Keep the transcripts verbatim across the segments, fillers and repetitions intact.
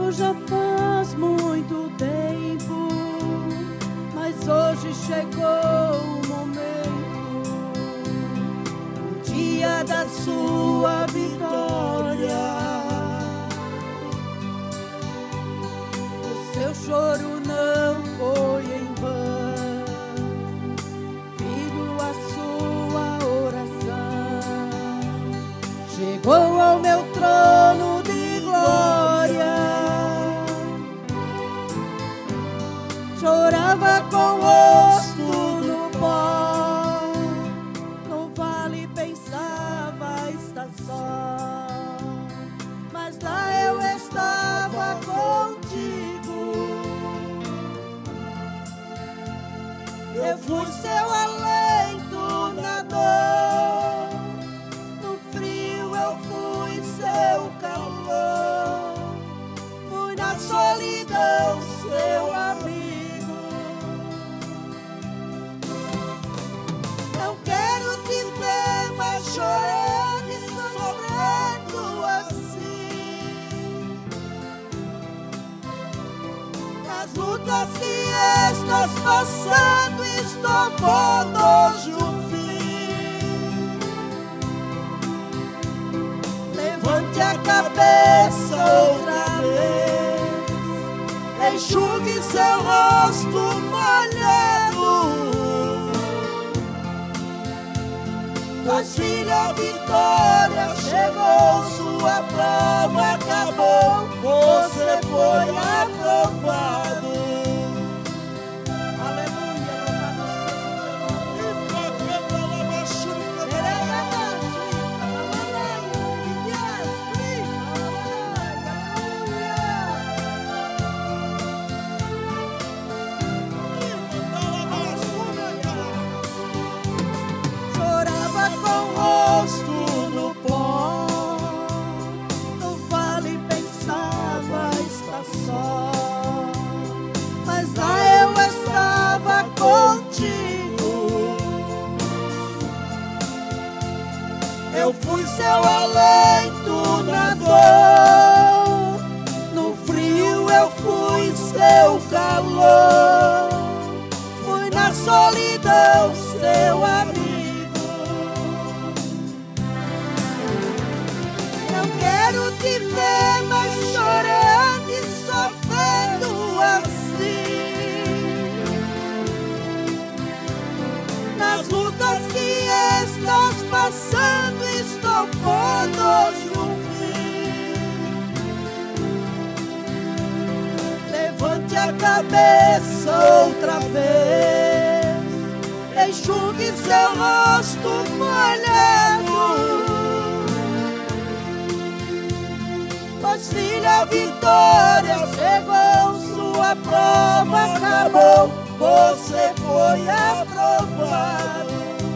Isso já faz muito tempo, mas hoje chegou o momento, o dia da sua vitória. O seu choro não foi em vão, filho, a sua oração chegou ao meu trono de glória. Chorava com o rosto no pó, no vale pensava estar só, mas lá eu estava contigo. Eu fui seu alento na dor, no frio eu fui seu calor, fui na solidão seu amigo. Não quero te ver mais chorando e sofrendo assim. Nas lutas que estás passando, estou pondo hoje um fim. Levante a cabeça outra vez, enxugue seu rosto molhado. Pois filha, vitória chegou, sua prova acabou, você foi aprovado. Aleluia, louvado seja o teu Chorava com o rosto no pó, no vale pensava estar só, mas lá eu estava contigo. Eu fui seu alento na dor, no frio eu fui seu calor, fui na solidão seu amigo. Não quero te ver mais chorando e sofrendo assim. Nas lutas que estás passando, estou pondo hoje um fim. Levante a cabeça outra vez, enxugue seu rosto molhado. Pois filha, a vitória chegou, sua prova acabou, você foi aprovado.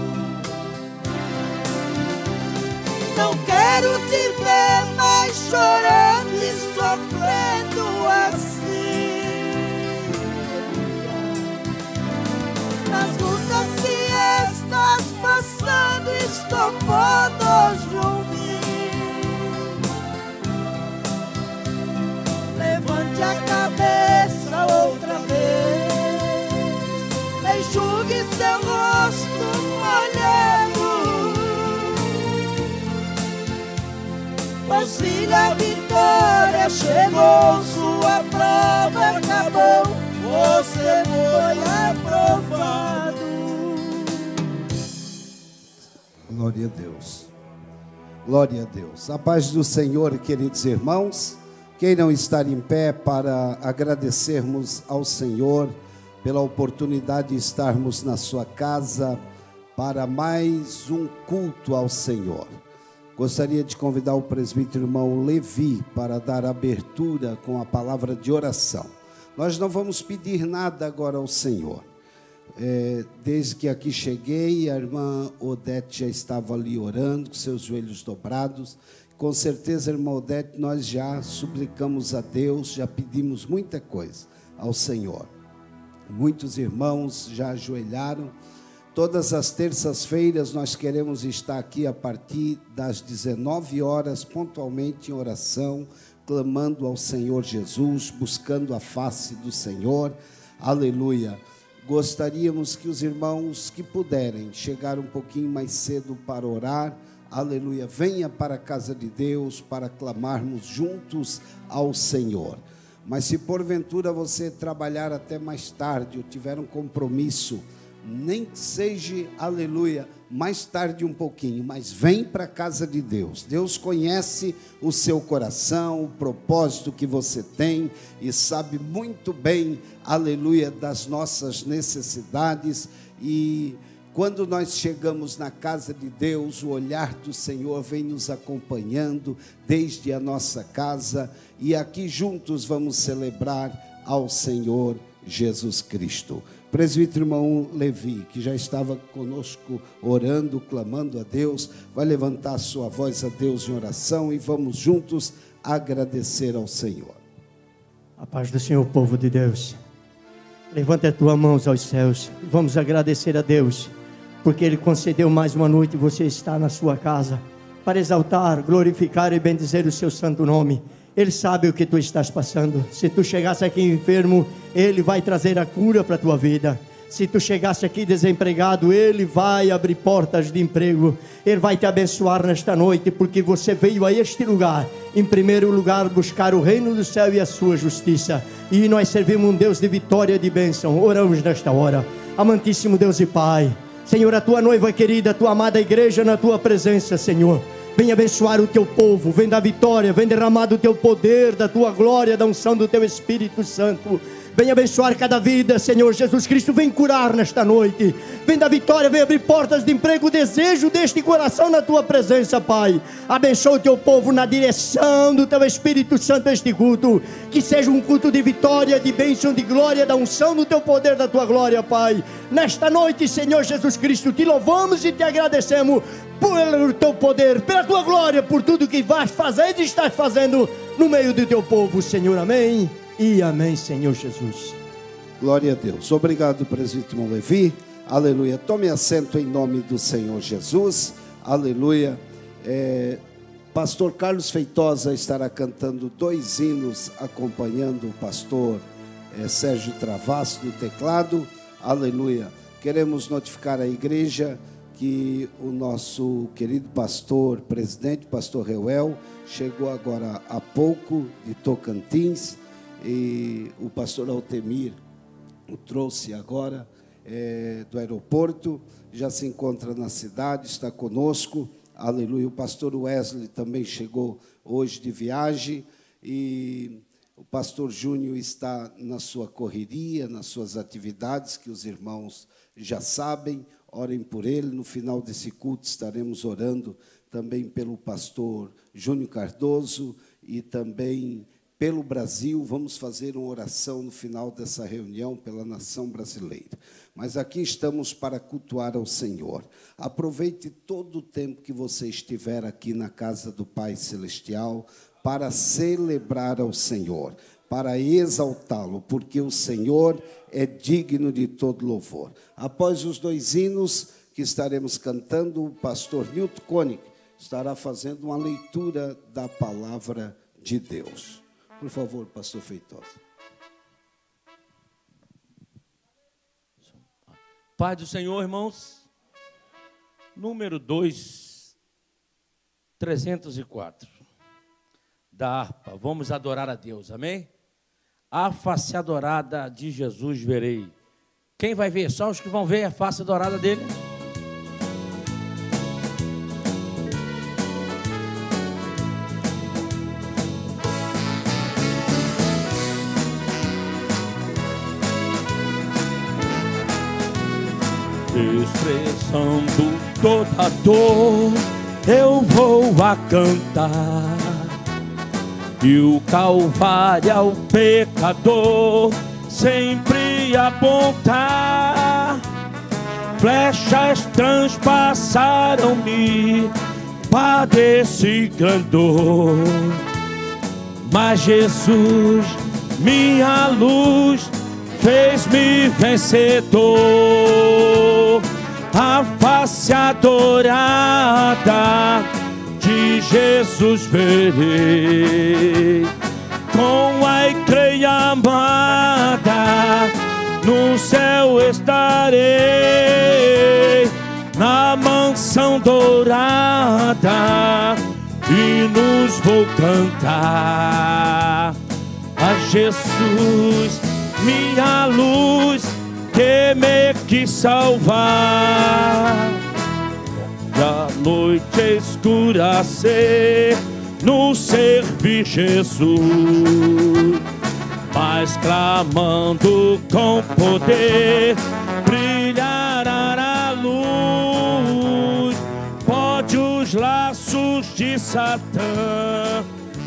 Não quero te ver mais chorando e sofrendo assim. Nas lutas que estás passando, estou pondo hoje um fim. Levante a cabeça outra vez, enxugue seu rosto molhado. Pois filha, a vitória chegou, sua prova acabou, você foi aprovado. Glória a Deus. Glória a Deus. A paz do Senhor, queridos irmãos. Queiram estar em pé para agradecermos ao Senhor pela oportunidade de estarmos na sua casa para mais um culto ao Senhor. Gostaria de convidar o presbítero irmão Levi para dar abertura com a palavra de oração. Nós não vamos pedir nada agora ao Senhor. É, desde que aqui cheguei, a irmã Odete já estava ali orando, com seus joelhos dobrados. Com certeza, irmã Odete, nós já suplicamos a Deus, já pedimos muita coisa ao Senhor. Muitos irmãos já ajoelharam. Todas as terças-feiras nós queremos estar aqui a partir das dezenove horas, pontualmente em oração, clamando ao Senhor Jesus, buscando a face do Senhor. Aleluia. Gostaríamos que os irmãos que puderem chegar um pouquinho mais cedo para orar, aleluia, venha para a casa de Deus para clamarmos juntos ao Senhor. Mas se porventura você trabalhar até mais tarde ou tiver um compromisso, nem que seja, aleluia, mais tarde um pouquinho, mas vem para a casa de Deus. Deus conhece o seu coração, o propósito que você tem e sabe muito bem, aleluia, das nossas necessidades. E quando nós chegamos na casa de Deus, o olhar do Senhor vem nos acompanhando desde a nossa casa, e aqui juntos vamos celebrar ao Senhor Jesus Cristo. Presbítero irmão Levi, que já estava conosco orando, clamando a Deus, vai levantar sua voz a Deus em oração e vamos juntos agradecer ao Senhor. A paz do Senhor, povo de Deus. Levanta as tuas mãos aos céus e vamos agradecer a Deus, porque Ele concedeu mais uma noite e você está na sua casa para exaltar, glorificar e bendizer o seu santo nome. Ele sabe o que tu estás passando. Se tu chegasse aqui enfermo, Ele vai trazer a cura para a tua vida. Se tu chegasse aqui desempregado, Ele vai abrir portas de emprego. Ele vai te abençoar nesta noite, porque você veio a este lugar, em primeiro lugar, buscar o reino do céu e a sua justiça. E nós servimos um Deus de vitória e de bênção. Oramos nesta hora. Amantíssimo Deus e Pai, Senhor, a tua noiva querida, a tua amada igreja na tua presença, Senhor. Vem abençoar o teu povo, vem dar vitória, vem derramar do teu poder, da tua glória, da unção do teu Espírito Santo. Vem abençoar cada vida, Senhor Jesus Cristo, vem curar nesta noite. Vem dar vitória, vem abrir portas de emprego, o desejo deste coração na tua presença, Pai. Abençoa o teu povo na direção do teu Espírito Santo este culto. Que seja um culto de vitória, de bênção, de glória, da unção do teu poder, da tua glória, Pai. Nesta noite, Senhor Jesus Cristo, te louvamos e te agradecemos pelo teu poder, pela tua glória, por tudo que vais fazer e estás fazendo no meio do teu povo, Senhor. Amém e amém, Senhor Jesus. Glória a Deus. Obrigado, presbítero Levi. Aleluia. Tome assento em nome do Senhor Jesus. Aleluia. É, pastor Carlos Feitosa estará cantando dois hinos, acompanhando o pastor é, Sérgio Travasso no teclado. Aleluia. Queremos notificar a igreja que o nosso querido pastor, presidente, pastor Reuel, chegou agora há pouco de Tocantins, e o pastor Altemir o trouxe agora é, do aeroporto, já se encontra na cidade, está conosco, aleluia. O pastor Wesley também chegou hoje de viagem, e o pastor Júnior está na sua correria, nas suas atividades, que os irmãos já sabem. Orem por ele. No final desse culto estaremos orando também pelo pastor Júnior Cardoso e também pelo Brasil. Vamos fazer uma oração no final dessa reunião pela nação brasileira. Mas aqui estamos para cultuar ao Senhor. Aproveite todo o tempo que você estiver aqui na casa do Pai Celestial para celebrar ao Senhor, para exaltá-lo, porque o Senhor é digno de todo louvor. Após os dois hinos que estaremos cantando, o pastor Nilton Koenig estará fazendo uma leitura da palavra de Deus. Por favor, pastor Feitosa. Paz do Senhor, irmãos. Número dois, trezentos e quatro. Da harpa. Vamos adorar a Deus, amém? A face adorada de Jesus verei. Quem vai ver? Só os que vão ver a face adorada dele. Expressando toda dor, eu vou a cantar. E o Calvário ao pecador sempre apontar. Flechas transpassaram-me, padeci grande dor. Mas Jesus, minha luz, fez-me vencedor. A face adorada de Jesus verei, com a igreja amada, no céu estarei, na mansão dourada, e nos vou cantar a Jesus, minha luz, que me quis salvar. Da noite escurecer, no servir Jesus, mas clamando com poder, brilhará a luz. Pode os laços de Satã,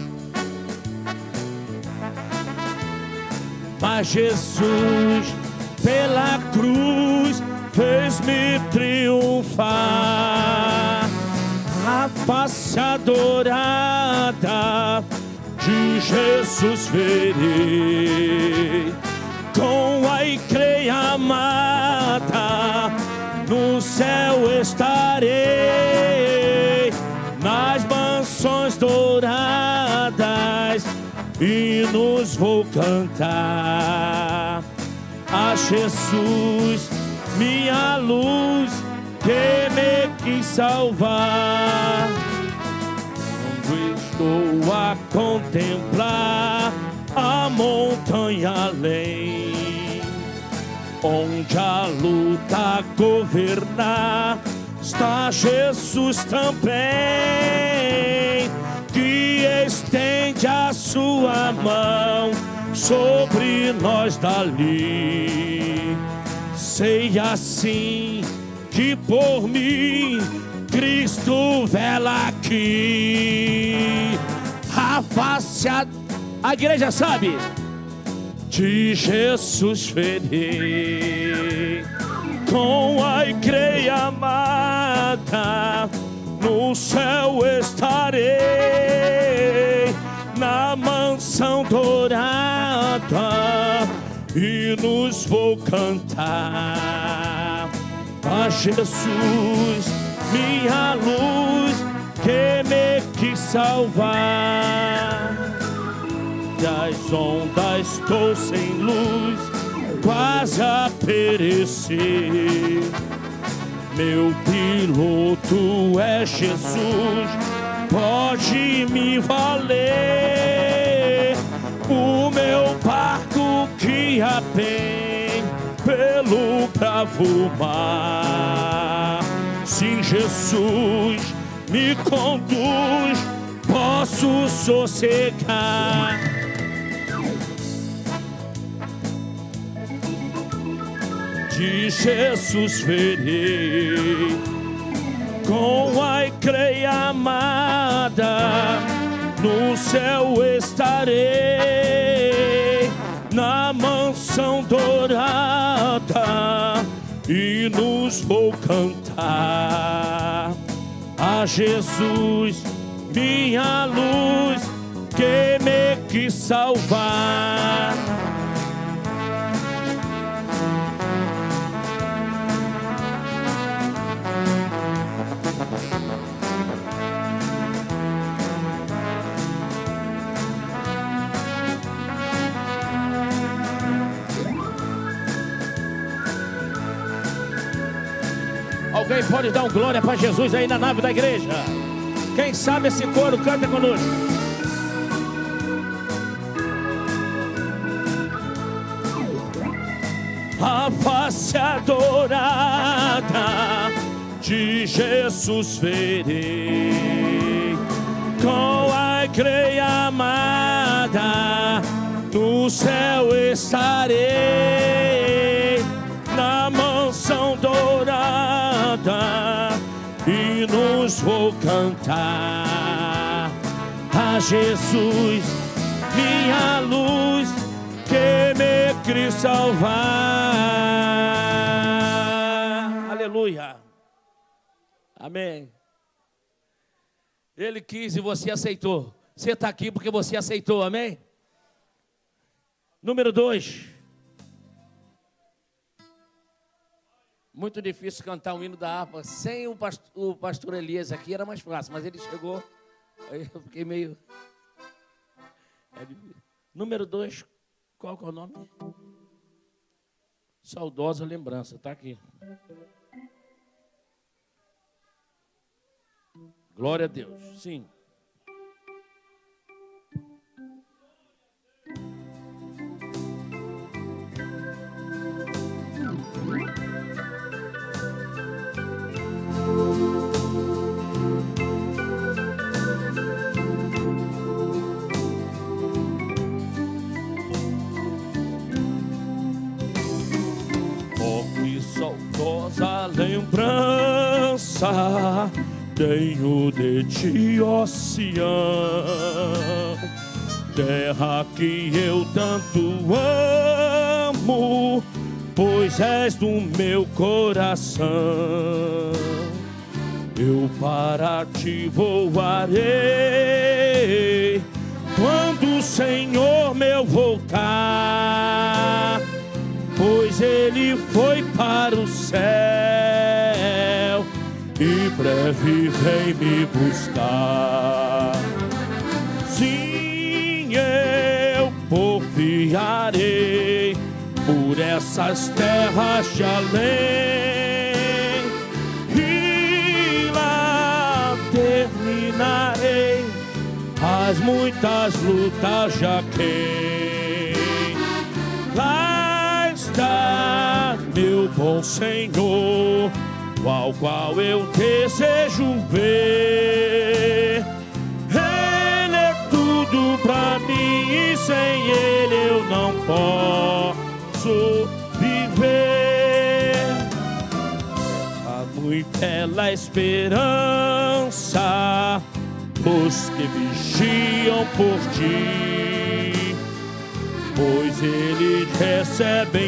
mas Jesus pela cruz fez-me triunfar. A face adorada de Jesus verei, com a igreja amada, no céu estarei, nas mansões douradas, e nos vou cantar a Jesus, minha luz, que me quis salvar. Quando estou a contemplar a montanha além, onde a luta governar, está Jesus também, que estende a sua mão sobre nós dali. Sei assim que por mim Cristo vela aqui. A face, a, a igreja sabe, de Jesus verei, com a igreja amada, no céu estarei, na mansão dourada, e nos vou cantar a Jesus, minha luz, que me quis salvar. Das ondas estou sem luz, quase a perecer. Meu piloto é Jesus, pode me valer. O meu barco guia bem pelo bravo mar. Se Jesus me conduz, posso sossegar. De Jesus verei, com a igreja amada, no céu estarei, na mansão dourada, e nos vou cantar a Jesus, minha luz, que me quis salvar. Alguém pode dar um glória para Jesus aí na nave da igreja? Quem sabe esse coro, canta conosco. A face adorada de Jesus verei, com a igreja amada, no céu estarei, na mansão dourada, e nos vou cantar a Jesus, minha luz, que me quis salvar. Aleluia. Amém. Ele quis e você aceitou. Você está aqui porque você aceitou, amém? Número dois. Muito difícil cantar um hino da harpa sem o pastor, o pastor Elias aqui, era mais fácil, mas ele chegou Aí eu fiquei meio... É difícil. Número dois, qual que é o nome? Saudosa lembrança, tá aqui. Glória a Deus, sim. Saudosa lembrança tenho de ti, ó Sião, terra que eu tanto amo, pois és do meu coração. Eu para ti voarei quando o Senhor meu voltar, pois ele foi para o céu e breve vem me buscar. Sim, eu porfiarei por essas terras de além e lá terminarei as muitas lutas já que lá está meu bom Senhor, ao qual eu desejo ver. Ele é tudo pra mim e sem ele eu não posso viver. Há muito bela esperança os que vigiam por ti, pois eles recebem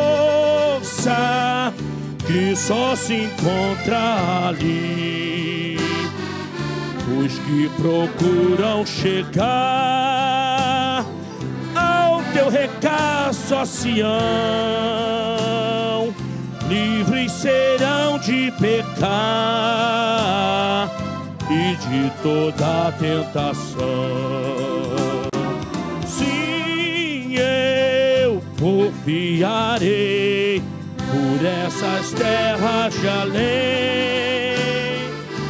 força que só se encontra ali. Os que procuram chegar ao teu regaço, ó Sião, livres serão de pecar e de toda tentação. Sim, eu porfiarei por essas terras de além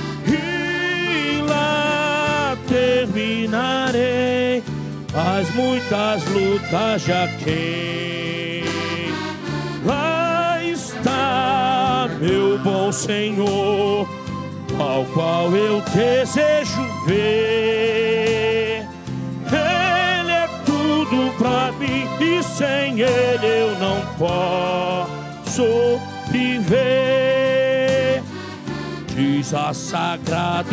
e lá terminarei as muitas lutas já que lá está meu bom Senhor, ao qual eu desejo ver. Ele é tudo pra mim e sem ele eu não posso viver. Diz a Sagrada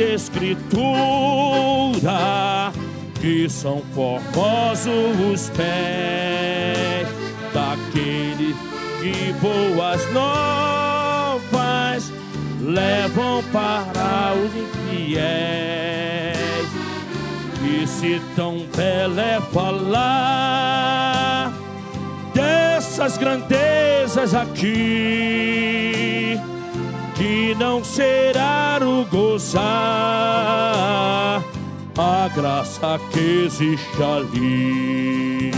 Escritura que são formosos os pés daqueles que boas novas levam para os infiéis. E se tão belo é falar dessas grandezas aqui, que não será o gozar a graça que existe ali.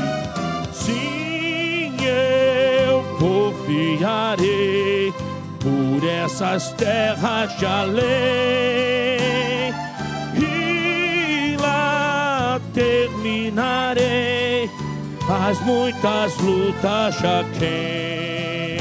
Sim, eu porfiarei por essas terras de além e lá terminarei as muitas lutas já que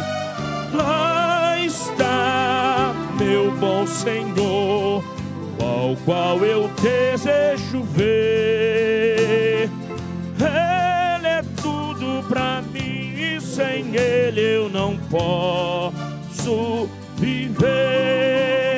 lá está meu bom Senhor, ao qual eu desejo ver. Ele é tudo pra mim e sem ele eu não posso viver.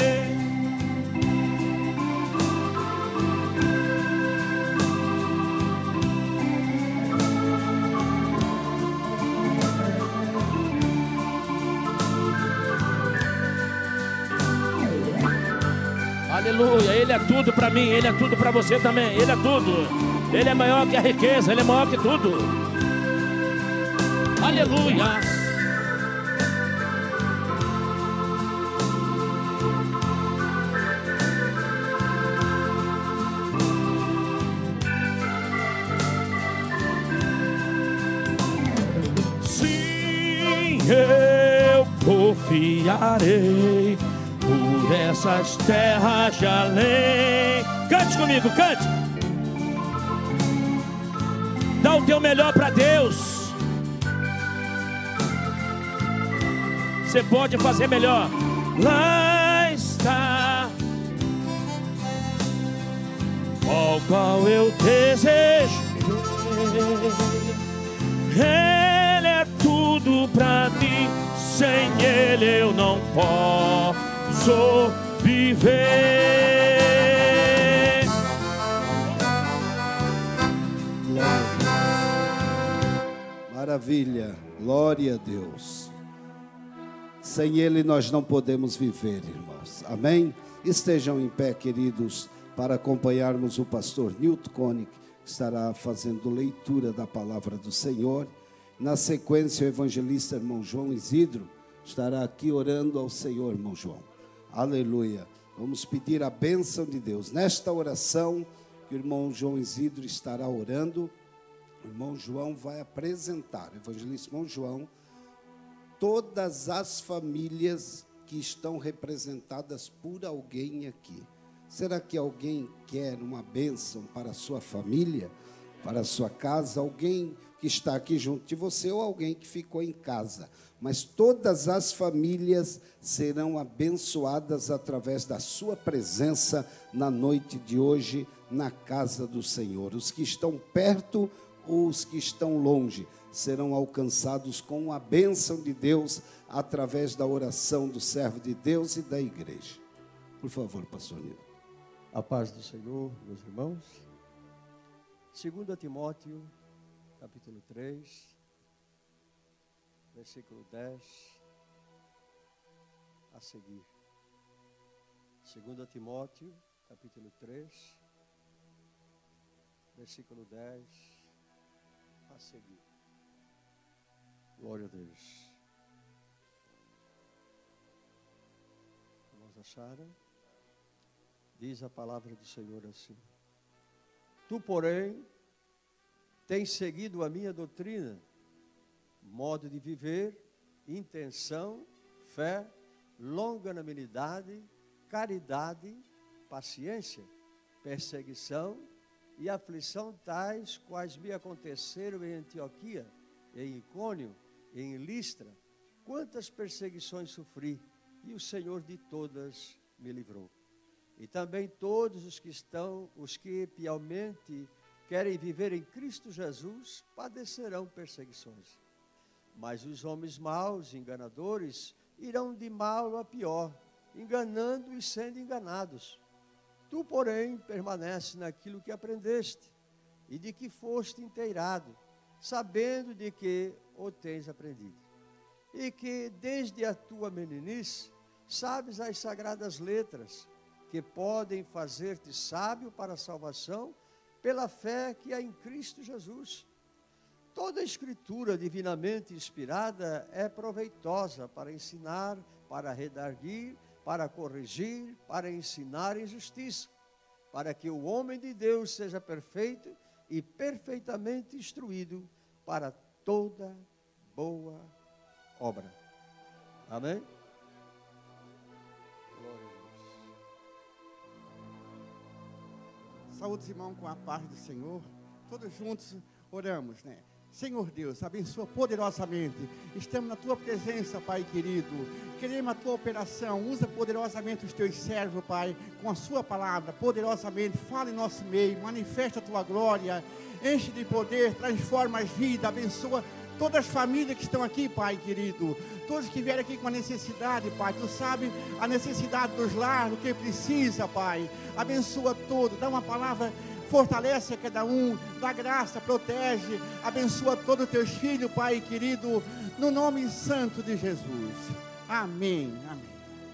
Aleluia, ele é tudo pra mim, ele é tudo pra você também, ele é tudo. Ele é maior que a riqueza, ele é maior que tudo. Aleluia. confiarei por essas terras de além. Cante comigo, cante. Dá o teu melhor para Deus. Você pode fazer melhor. Lá está o qual eu desejo. Ele é tudo pra mim. Sem Ele eu não posso viver. Maravilha, glória a Deus. Sem Ele nós não podemos viver, irmãos. Amém? Estejam em pé, queridos, para acompanharmos o pastor Nilton Koenig, que estará fazendo leitura da palavra do Senhor. Na sequência, o evangelista irmão João Isidro estará aqui orando ao Senhor, irmão João. Aleluia. Vamos pedir a bênção de Deus. Nesta oração que o irmão João Isidro estará orando, o irmão João vai apresentar, o evangelista irmão João, todas as famílias que estão representadas por alguém aqui. Será que alguém quer uma bênção para a sua família, para a sua casa? Alguém que está aqui junto de você ou alguém que ficou em casa? Mas todas as famílias serão abençoadas através da sua presença na noite de hoje na casa do Senhor. Os que estão perto ou os que estão longe serão alcançados com a bênção de Deus através da oração do servo de Deus e da igreja. Por favor, pastor Nilton. A paz do Senhor, meus irmãos. Segundo Timóteo, capítulo três, versículo dez, a seguir. Segundo Timóteo, capítulo três, versículo dez, a seguir. Glória a Deus. Vamos acharam? Diz a palavra do Senhor assim: Tu, porém, tens seguido a minha doutrina, modo de viver, intenção, fé, longanimidade, caridade, paciência, perseguição e aflição tais quais me aconteceram em Antioquia, em Icônio, em Listra. Quantas perseguições sofri, e o Senhor de todas me livrou. E também todos os que estão, os que piamente querem viver em Cristo Jesus, padecerão perseguições. Mas os homens maus, enganadores, irão de mal a pior, enganando e sendo enganados. Tu, porém, permanece naquilo que aprendeste, e de que foste inteirado, sabendo de que o tens aprendido. E que, desde a tua meninice, sabes as sagradas letras, que podem fazer-te sábio para a salvação, pela fé que há em Cristo Jesus. Toda a escritura divinamente inspirada é proveitosa para ensinar, para redarguir, para corrigir, para ensinar em justiça, para que o homem de Deus seja perfeito e perfeitamente instruído para toda boa obra. Amém? Saúde, irmão, com a paz do Senhor. Todos juntos oramos, né? Senhor Deus, abençoa poderosamente. Estamos na Tua presença, Pai querido. Queremos a Tua operação. Usa poderosamente os Teus servos, Pai, com a Sua palavra, poderosamente. Fala em nosso meio, manifesta a Tua glória. Enche de poder, transforma as vidas, abençoa todas as famílias que estão aqui, Pai querido. Todos que vieram aqui com a necessidade, Pai. Tu sabe a necessidade dos lares, o que precisa, Pai. Abençoa todo, dá uma palavra, fortalece a cada um, dá graça, protege, abençoa todos os teus filhos, Pai querido, no nome santo de Jesus. Amém, amém.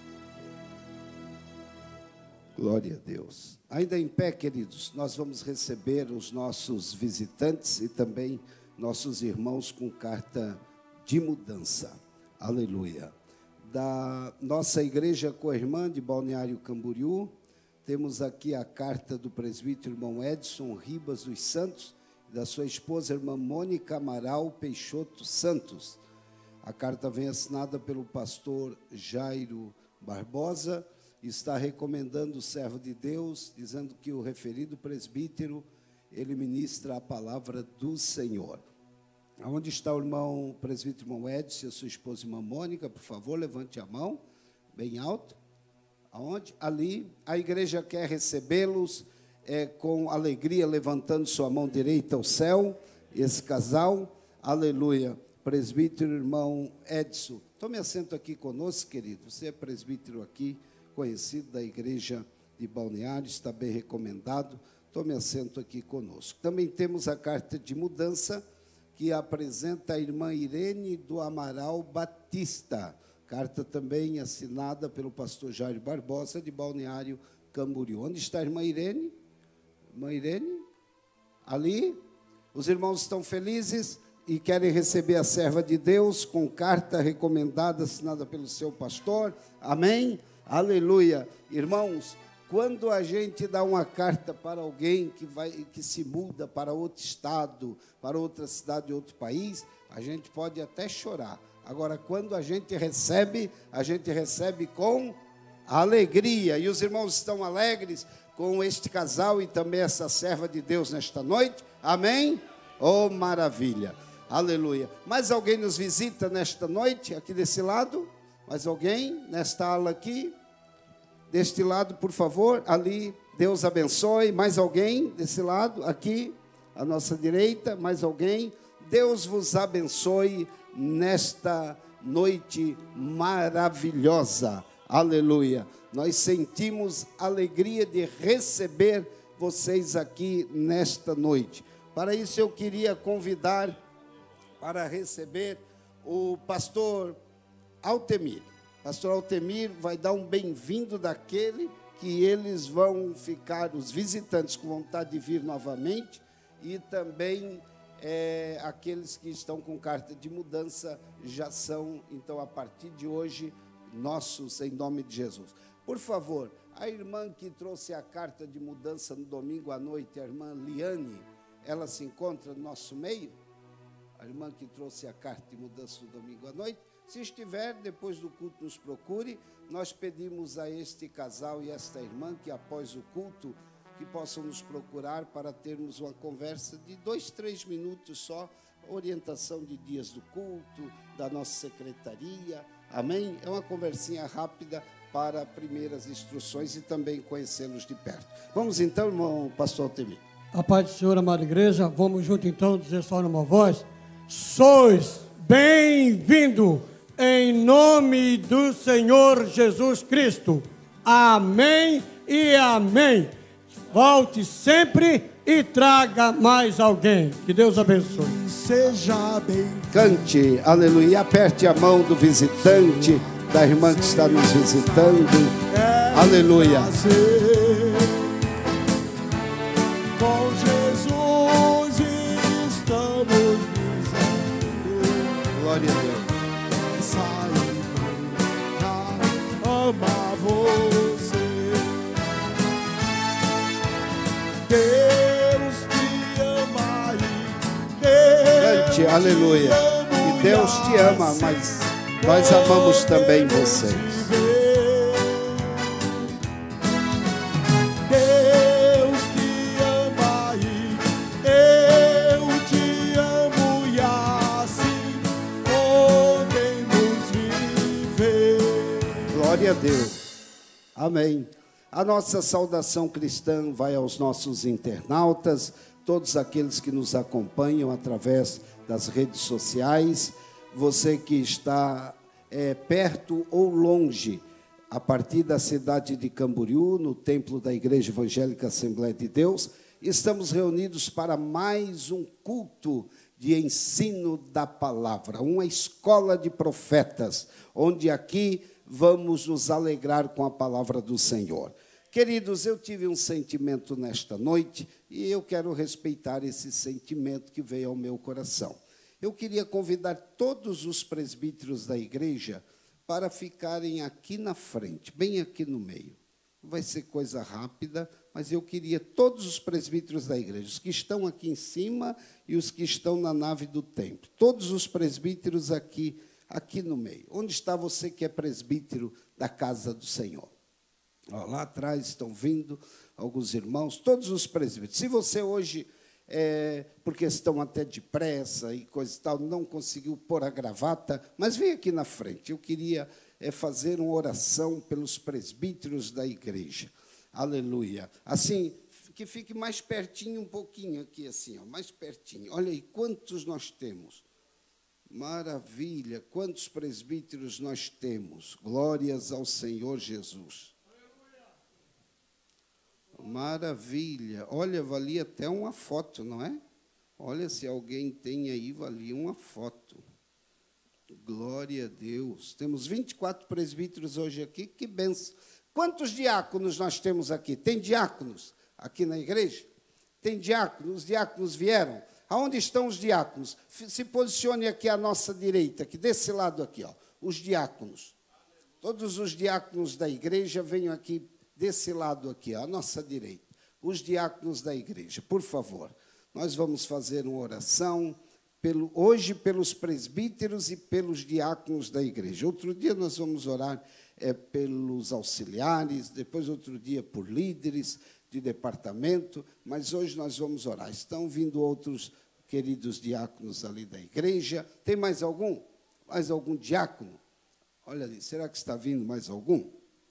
Glória a Deus. Ainda em pé, queridos, nós vamos receber os nossos visitantes e também nossos irmãos com carta de mudança. Aleluia. Da nossa igreja co-irmã de Balneário Camboriú, temos aqui a carta do presbítero irmão Edson Ribas dos Santos, da sua esposa irmã Mônica Amaral Peixoto Santos. A carta vem assinada pelo pastor Jairo Barbosa, está recomendando o servo de Deus, dizendo que o referido presbítero, ele ministra a palavra do Senhor. Onde está o irmão presbítero irmão Edson e a sua esposa irmã Mônica? Por favor, levante a mão, bem alto. Aonde? Ali. A igreja quer recebê-los é, com alegria, levantando sua mão direita ao céu. Esse casal, aleluia. Presbítero irmão Edson, tome assento aqui conosco, querido. Você é presbítero aqui, conhecido da igreja de Balneário, está bem recomendado. Tome assento aqui conosco. Também temos a carta de mudança, que apresenta a irmã Irene do Amaral Batista. Carta também assinada pelo pastor Jairo Barbosa, de Balneário Camboriú. Onde está a irmã Irene? Irmã Irene? Ali? Os irmãos estão felizes e querem receber a serva de Deus com carta recomendada, assinada pelo seu pastor. Amém? Aleluia. Irmãos, quando a gente dá uma carta para alguém que, vai, que se muda para outro estado, para outra cidade, outro país, a gente pode até chorar. Agora, quando a gente recebe, a gente recebe com alegria. E os irmãos estão alegres com este casal e também essa serva de Deus nesta noite. Amém? Oh, maravilha. Aleluia. Mais alguém nos visita nesta noite, aqui desse lado? Mais alguém nesta ala aqui? Deste lado, por favor, ali, Deus abençoe. Mais alguém desse lado, aqui, à nossa direita, mais alguém? Deus vos abençoe nesta noite maravilhosa. Aleluia. Nós sentimos alegria de receber vocês aqui nesta noite. Para isso eu queria convidar para receber o pastor Altemir. Pastor Altemir vai dar um bem-vindo daquele que eles vão ficar, os visitantes, com vontade de vir novamente, e também é, aqueles que estão com carta de mudança já são, então, a partir de hoje, nossos, em nome de Jesus. Por favor, a irmã que trouxe a carta de mudança no domingo à noite, a irmã Liane, ela se encontra no nosso meio? A irmã que trouxe a carta de mudança no domingo à noite? Se estiver, depois do culto nos procure. Nós pedimos a este casal e esta irmã que após o culto, que possam nos procurar para termos uma conversa de dois, três minutos só, orientação de dias do culto, da nossa secretaria, amém? É uma conversinha rápida para primeiras instruções e também conhecê-los de perto. Vamos então, irmão pastor Altemir. A paz do Senhor, amada igreja, vamos junto então dizer só numa voz: sois bem-vindo em nome do Senhor Jesus Cristo. Amém e amém. Volte sempre e traga mais alguém. Que Deus abençoe. Seja bem. Cante, aleluia, e aperte a mão do visitante, da irmã que está nos visitando. É aleluia. Prazer. Com Jesus estamos dizendo. Glória a Deus. Ama você. Deus te ama e Deus Cante, aleluia. E Deus te ama, mas nós amamos também vocês. Deus te ama e eu te amo, e assim podemos viver. Glória a Deus. Amém. A nossa saudação cristã vai aos nossos internautas, todos aqueles que nos acompanham através das redes sociais, você que está é, perto ou longe, a partir da cidade de Camboriú, no templo da Igreja Evangélica Assembleia de Deus, estamos reunidos para mais um culto de ensino da palavra, uma escola de profetas, onde aqui vamos nos alegrar com a palavra do Senhor. Queridos, eu tive um sentimento nesta noite e eu quero respeitar esse sentimento que veio ao meu coração. Eu queria convidar todos os presbíteros da igreja para ficarem aqui na frente, bem aqui no meio. Vai ser coisa rápida, mas eu queria todos os presbíteros da igreja, os que estão aqui em cima e os que estão na nave do templo, todos os presbíteros aqui aqui no meio. Onde está você que é presbítero da casa do Senhor? Ó, lá atrás estão vindo alguns irmãos, todos os presbíteros. Se você hoje, é, por questão até de pressa e coisa e tal, não conseguiu pôr a gravata, mas vem aqui na frente. Eu queria é, fazer uma oração pelos presbíteros da igreja. Aleluia. Assim, que fique mais pertinho um pouquinho aqui, assim, ó, mais pertinho. Olha aí, quantos nós temos. Maravilha, quantos presbíteros nós temos. Glórias ao Senhor Jesus. Maravilha. Olha, valia até uma foto, não é? Olha, se alguém tem aí, valia uma foto. Glória a Deus. Temos vinte e quatro presbíteros hoje aqui, que benção. Quantos diáconos nós temos aqui? Tem diáconos aqui na igreja? Tem diáconos? Os diáconos vieram? Aonde estão os diáconos? Se posicione aqui à nossa direita, aqui desse lado aqui, ó, os diáconos. Todos os diáconos da igreja venham aqui desse lado aqui, ó, à nossa direita. Os diáconos da igreja, por favor. Nós vamos fazer uma oração pelo, hoje pelos presbíteros e pelos diáconos da igreja. Outro dia nós vamos orar é, pelos auxiliares, depois outro dia por líderes de departamento, mas hoje nós vamos orar. Estão vindo outros queridos diáconos ali da igreja. Tem mais algum? Mais algum diácono? Olha ali, será que está vindo mais algum?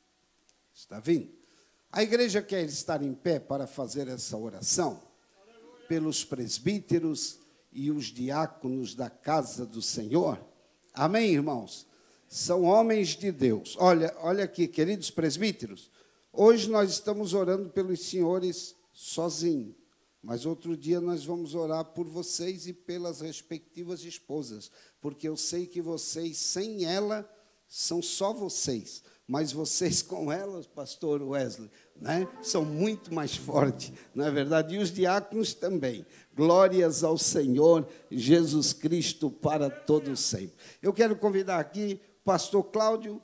Está vindo? A igreja quer estar em pé para fazer essa oração pelos presbíteros e os diáconos da casa do Senhor. Amém, irmãos? São homens de Deus. Olha, olha aqui, queridos presbíteros. Hoje nós estamos orando pelos senhores sozinhos, mas outro dia nós vamos orar por vocês e pelas respectivas esposas, porque eu sei que vocês, sem ela, são só vocês, mas vocês com elas, pastor Wesley, né, são muito mais fortes, não é verdade? E os diáconos também. Glórias ao Senhor Jesus Cristo para todos sempre. Eu quero convidar aqui o pastor Cláudio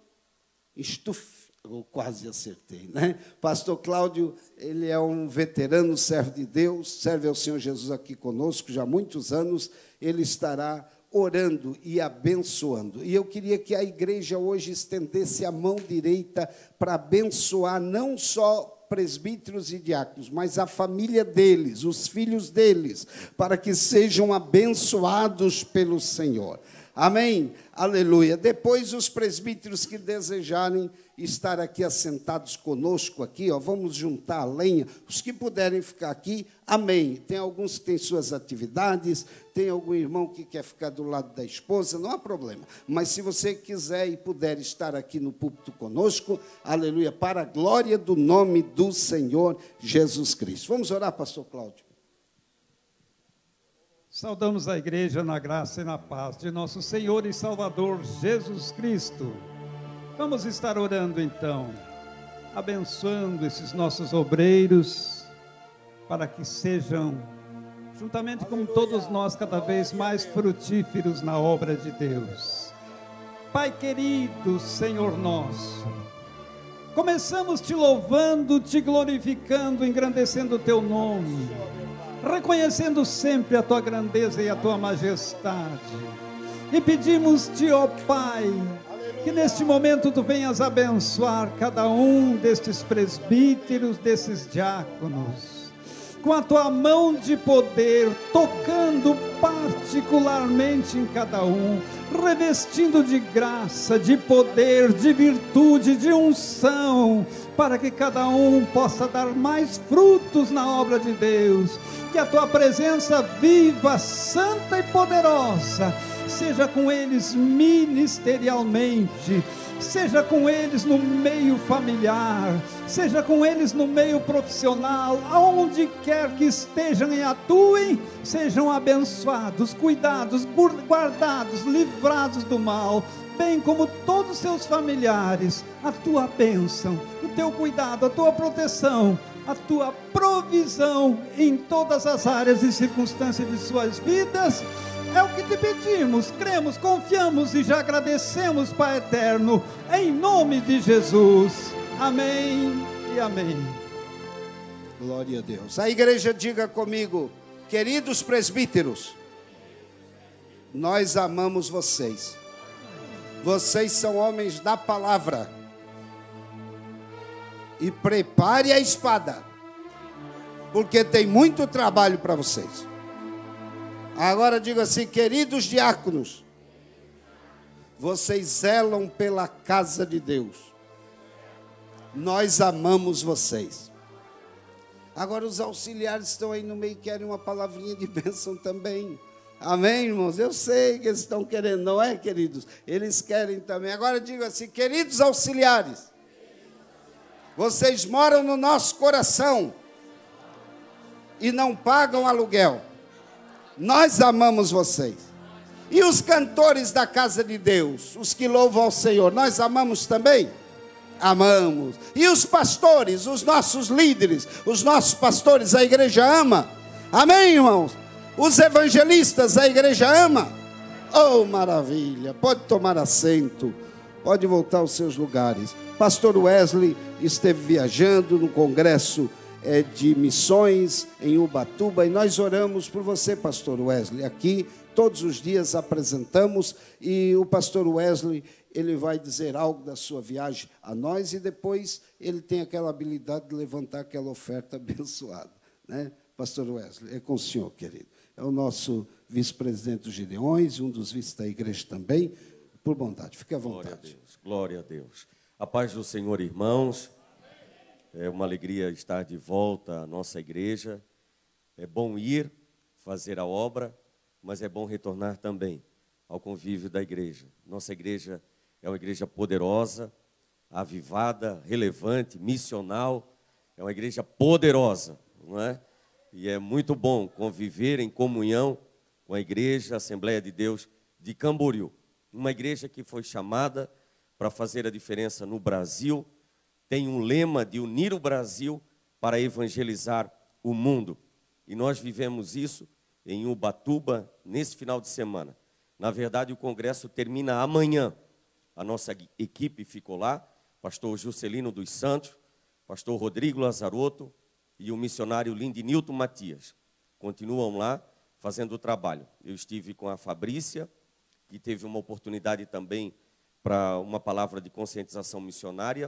Stuff. Eu quase acertei, né? Pastor Cláudio, ele é um veterano, servo de Deus, serve ao Senhor Jesus aqui conosco já há muitos anos. Ele estará orando e abençoando. E eu queria que a igreja hoje estendesse a mão direita para abençoar não só presbíteros e diáconos, mas a família deles, os filhos deles, para que sejam abençoados pelo Senhor. Amém? Aleluia. Depois, os presbíteros que desejarem estar aqui assentados conosco aqui, ó, vamos juntar a lenha, os que puderem ficar aqui, amém. Tem alguns que têm suas atividades, tem algum irmão que quer ficar do lado da esposa, não há problema. Mas se você quiser e puder estar aqui no púlpito conosco, aleluia, para a glória do nome do Senhor Jesus Cristo. Vamos orar, pastor Cláudio. Saudamos a igreja na graça e na paz de nosso Senhor e Salvador Jesus Cristo. Vamos estar orando então, abençoando esses nossos obreiros, para que sejam, juntamente com todos nós, cada vez mais frutíferos na obra de Deus. Pai querido, Senhor nosso, começamos te louvando, te glorificando, engrandecendo o teu nome, reconhecendo sempre a tua grandeza e a tua majestade, e pedimos-te, ó Pai, que neste momento tu venhas abençoar cada um destes presbíteros, desses diáconos, com a tua mão de poder, tocando particularmente em cada um, revestindo de graça, de poder, de virtude, de unção, para que cada um possa dar mais frutos na obra de Deus. Que a tua presença viva, santa e poderosa seja com eles ministerialmente, seja com eles no meio familiar, seja com eles no meio profissional, aonde quer que estejam e atuem, sejam abençoados, cuidados, guardados, livrados do mal, bem como todos os seus familiares. A tua bênção, o teu cuidado, a tua proteção, a tua provisão em todas as áreas e circunstâncias de suas vidas, é o que te pedimos, cremos, confiamos e já agradecemos, Pai eterno, em nome de Jesus. Amém e amém. Glória a Deus. A igreja diga comigo: queridos presbíteros, nós amamos vocês. Vocês são homens da palavra. E prepare a espada, porque tem muito trabalho para vocês. Agora diga assim: queridos diáconos, vocês zelam pela casa de Deus. Nós amamos vocês. Agora os auxiliares estão aí no meio e querem uma palavrinha de bênção também. Amém, irmãos? Eu sei que eles estão querendo, não é, queridos? Eles querem também. Agora diga assim: queridos auxiliares, vocês moram no nosso coração e não pagam aluguel. Nós amamos vocês. E os cantores da casa de Deus, os que louvam ao Senhor, nós amamos também? Amamos. E os pastores, os nossos líderes, os nossos pastores, a igreja ama? Amém, irmãos? Os evangelistas, a igreja ama? Oh, maravilha! Pode tomar assento, pode voltar aos seus lugares. Pastor Wesley esteve viajando no congresso é, de missões em Ubatuba, e nós oramos por você, pastor Wesley. Aqui, todos os dias apresentamos, e o pastor Wesley, ele vai dizer algo da sua viagem a nós, e depois ele tem aquela habilidade de levantar aquela oferta abençoada, né? Pastor Wesley, é com o senhor, querido. É o nosso vice-presidente dos Gideões, um dos vices da igreja também. Por bondade, fique à vontade. Glória a Deus, glória a Deus. A paz do Senhor, irmãos. É uma alegria estar de volta à nossa igreja. É bom ir fazer a obra, mas é bom retornar também ao convívio da igreja. Nossa igreja é uma igreja poderosa, avivada, relevante, missional. É uma igreja poderosa, não é? E é muito bom conviver em comunhão com a igreja, a Assembleia de Deus de Camboriú. Uma igreja que foi chamada para fazer a diferença no Brasil, tem um lema de unir o Brasil para evangelizar o mundo. E nós vivemos isso em Ubatuba nesse final de semana. Na verdade, o congresso termina amanhã. A nossa equipe ficou lá, pastor Juscelino dos Santos, pastor Rodrigo Lazarotto e o missionário Lindinilton Matias. Continuam lá fazendo o trabalho. Eu estive com a Fabrícia, que teve uma oportunidade também para uma palavra de conscientização missionária,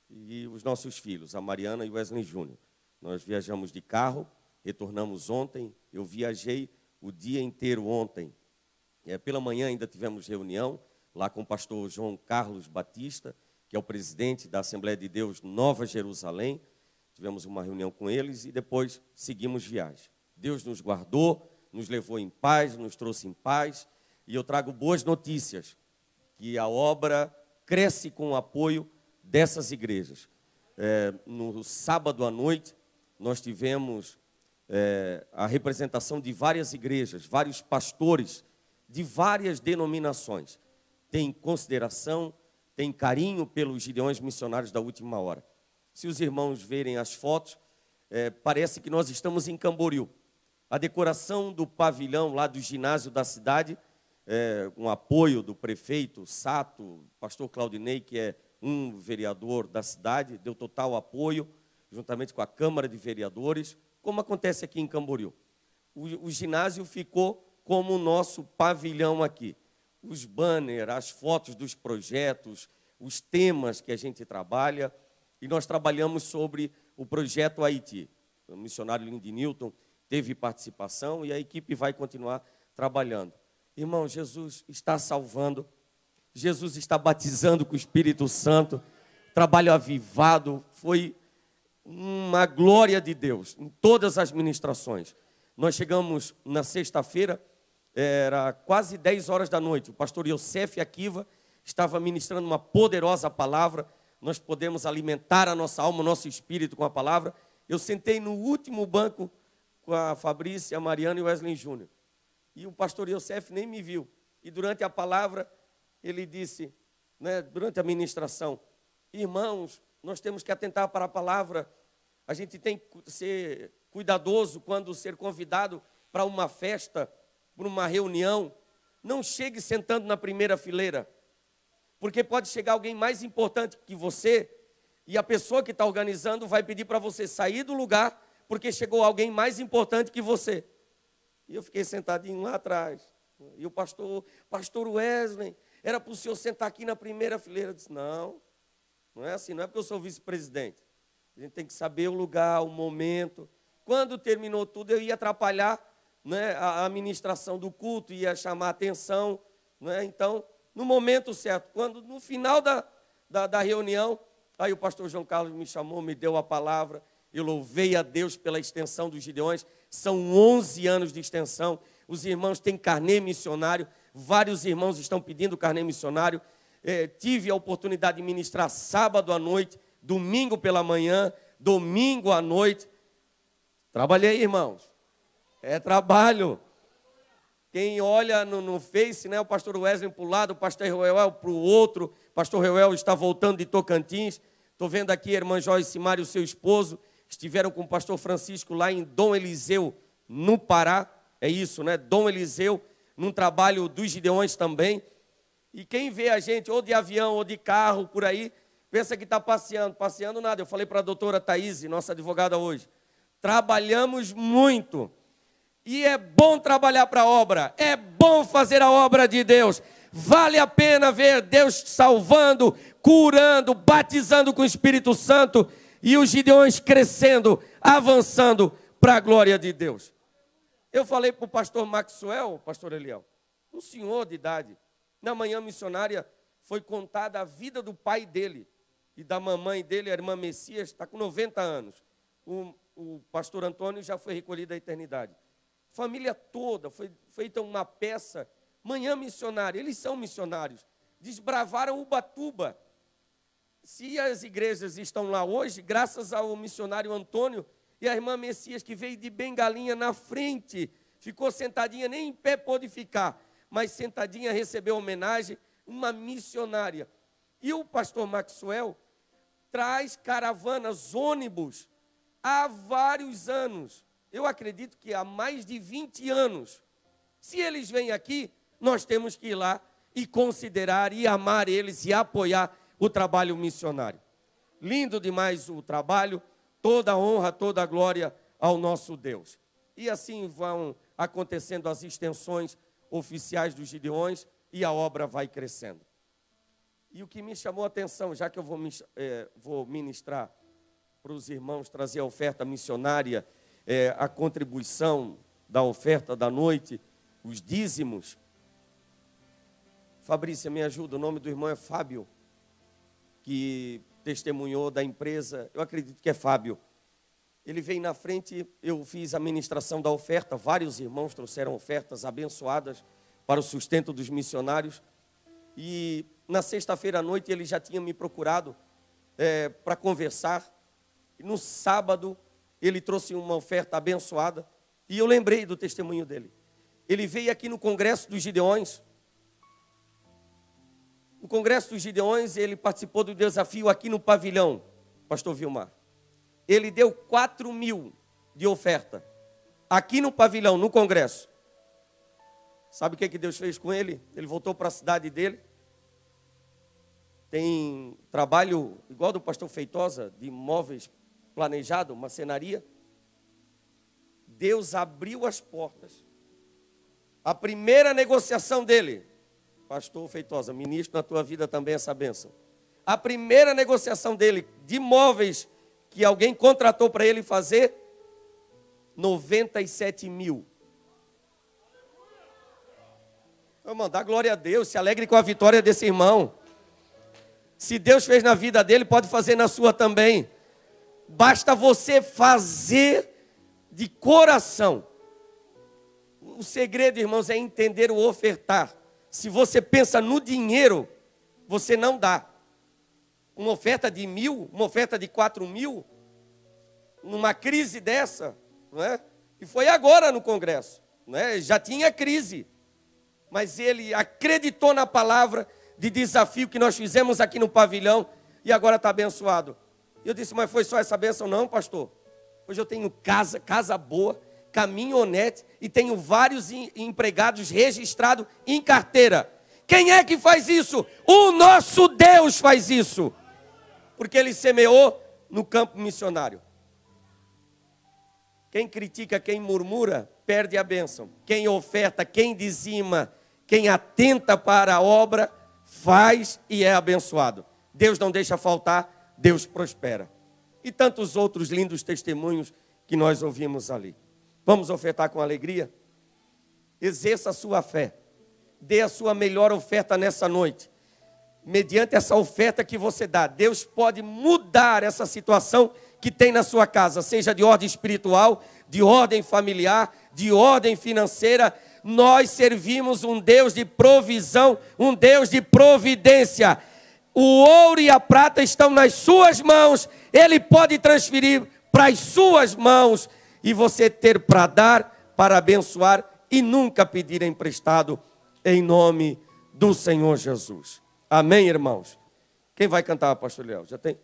e os nossos filhos, a Mariana e o Wesley Júnior. Nós viajamos de carro, retornamos ontem, eu viajei o dia inteiro ontem. É, pela manhã ainda tivemos reunião lá com o pastor João Carlos Batista, que é o presidente da Assembleia de Deus Nova Jerusalém. Tivemos uma reunião com eles e depois seguimos viagem. Deus nos guardou, nos levou em paz, nos trouxe em paz, e eu trago boas notícias, que a obra cresce com o apoio dessas igrejas. É, no sábado à noite, nós tivemos é, a representação de várias igrejas, vários pastores de várias denominações. Tem consideração, tem carinho pelos Gideões missionários da última hora. Se os irmãos verem as fotos, é, parece que nós estamos em Camboriú. A decoração do pavilhão lá do ginásio da cidade, é, com apoio do prefeito Sato, pastor Claudinei, que é um vereador da cidade, deu total apoio, juntamente com a Câmara de Vereadores, como acontece aqui em Camboriú. O, o ginásio ficou como o nosso pavilhão aqui. Os banners, as fotos dos projetos, os temas que a gente trabalha, e nós trabalhamos sobre o projeto Haiti. O missionário Lindinilton teve participação e a equipe vai continuar trabalhando. Irmão, Jesus está salvando, Jesus está batizando com o Espírito Santo, trabalho avivado, foi uma glória de Deus em todas as ministrações. Nós chegamos na sexta-feira, era quase dez horas da noite, o pastor Yosef Akiva estava ministrando uma poderosa palavra, nós podemos alimentar a nossa alma, o nosso espírito com a palavra. Eu sentei no último banco com a Fabrícia, a Mariana e o Wesley Júnior, e o pastor Yosef nem me viu, e durante a palavra, ele disse, né, durante a ministração, irmãos, nós temos que atentar para a palavra, a gente tem que ser cuidadoso quando ser convidado para uma festa, para uma reunião, não chegue sentando na primeira fileira, porque pode chegar alguém mais importante que você, e a pessoa que está organizando vai pedir para você sair do lugar, porque chegou alguém mais importante que você. E eu fiquei sentadinho lá atrás, e o pastor, pastor Wesley, era para o senhor sentar aqui na primeira fileira. Eu disse, não, não é assim, não é porque eu sou vice-presidente. A gente tem que saber o lugar, o momento. Quando terminou tudo, eu ia atrapalhar, né, a administração do culto, ia chamar a atenção. Né? Então, no momento certo, quando no final da, da, da reunião, aí o pastor João Carlos me chamou, me deu a palavra, eu louvei a Deus pela extensão dos Gideões. São onze anos de extensão, os irmãos têm carnê missionário, vários irmãos estão pedindo carnê missionário. É, tive a oportunidade de ministrar sábado à noite, domingo pela manhã, domingo à noite. Trabalhei, irmãos, é trabalho. Quem olha no, no Face, né, o pastor Wesley para um lado, o pastor Reuel para o outro, o pastor Reuel está voltando de Tocantins. Estou vendo aqui a irmã Joyce Mário, seu esposo, estiveram com o pastor Francisco lá em Dom Eliseu, no Pará. É isso, né? Dom Eliseu, num trabalho dos Gideões também. E quem vê a gente, ou de avião, ou de carro, por aí, pensa que está passeando. Passeando nada. Eu falei para a doutora Thaís, nossa advogada hoje. Trabalhamos muito. E é bom trabalhar para a obra. É bom fazer a obra de Deus. Vale a pena ver Deus salvando, curando, batizando com o Espírito Santo. E os Gideões crescendo, avançando para a glória de Deus. Eu falei para o pastor Maxwell, pastor Eliel, um senhor de idade, na manhã missionária foi contada a vida do pai dele e da mamãe dele, a irmã Messias, está com noventa anos. O, o pastor Antônio já foi recolhido à eternidade. Família toda, foi feita uma peça, manhã missionária, eles são missionários, desbravaram Ubatuba. Se as igrejas estão lá hoje, graças ao missionário Antônio e a irmã Messias, que veio de bengalinha na frente, ficou sentadinha, nem em pé pôde ficar, mas sentadinha recebeu homenagem, uma missionária. E o pastor Maxwell traz caravanas, ônibus, há vários anos. Eu acredito que há mais de vinte anos. Se eles vêm aqui, nós temos que ir lá e considerar e amar eles e apoiar o trabalho missionário. Lindo demais o trabalho, toda a honra, toda a glória ao nosso Deus. E assim vão acontecendo as extensões oficiais dos Gideões e a obra vai crescendo. E o que me chamou a atenção, já que eu vou, é, vou ministrar para os irmãos, trazer a oferta missionária, é, a contribuição da oferta da noite, os dízimos. Fabrícia, me ajuda, o nome do irmão é Fábio, que testemunhou da empresa, eu acredito que é Fábio. Ele veio na frente, eu fiz a ministração da oferta, vários irmãos trouxeram ofertas abençoadas para o sustento dos missionários. E na sexta-feira à noite ele já tinha me procurado é, para conversar. E no sábado ele trouxe uma oferta abençoada e eu lembrei do testemunho dele. Ele veio aqui no Congresso dos Gideões. No Congresso dos Gideões, ele participou do desafio aqui no pavilhão, pastor Vilmar. Ele deu quatro mil de oferta, aqui no pavilhão, no Congresso. Sabe o que, que Deus fez com ele? Ele voltou para a cidade dele. Tem trabalho, igual do pastor Feitosa, de imóveis planejado, marcenaria. Deus abriu as portas. A primeira negociação dele, pastor Feitosa, ministro na tua vida também essa bênção. A primeira negociação dele de imóveis que alguém contratou para ele fazer, noventa e sete mil. Irmão, dá glória a Deus, se alegre com a vitória desse irmão. Se Deus fez na vida dele, pode fazer na sua também. Basta você fazer de coração. O segredo, irmãos, é entender o ofertar. Se você pensa no dinheiro, você não dá. Uma oferta de mil, uma oferta de quatro mil, numa crise dessa, não é? E foi agora no Congresso, não é? Já tinha crise, mas ele acreditou na palavra de desafio que nós fizemos aqui no pavilhão e agora está abençoado. Eu disse, mas foi só essa bênção? Não, pastor. Hoje eu tenho casa, casa boa, caminhonete e tenho vários empregados registrados em carteira. Quem é que faz isso? O nosso Deus faz isso. Porque ele semeou no campo missionário. Quem critica, quem murmura, perde a bênção. Quem oferta, quem dizima, quem atenta para a obra, faz e é abençoado. Deus não deixa faltar, Deus prospera. E tantos outros lindos testemunhos que nós ouvimos ali. Vamos ofertar com alegria? Exerça a sua fé. Dê a sua melhor oferta nessa noite. Mediante essa oferta que você dá, Deus pode mudar essa situação que tem na sua casa, seja de ordem espiritual, de ordem familiar, de ordem financeira. Nós servimos um Deus de provisão, um Deus de providência. O ouro e a prata estão nas suas mãos, Ele pode transferir para as suas mãos e você ter para dar, para abençoar e nunca pedir emprestado, em nome do Senhor Jesus. Amém, irmãos? Quem vai cantar, pastor Léo? Já tem?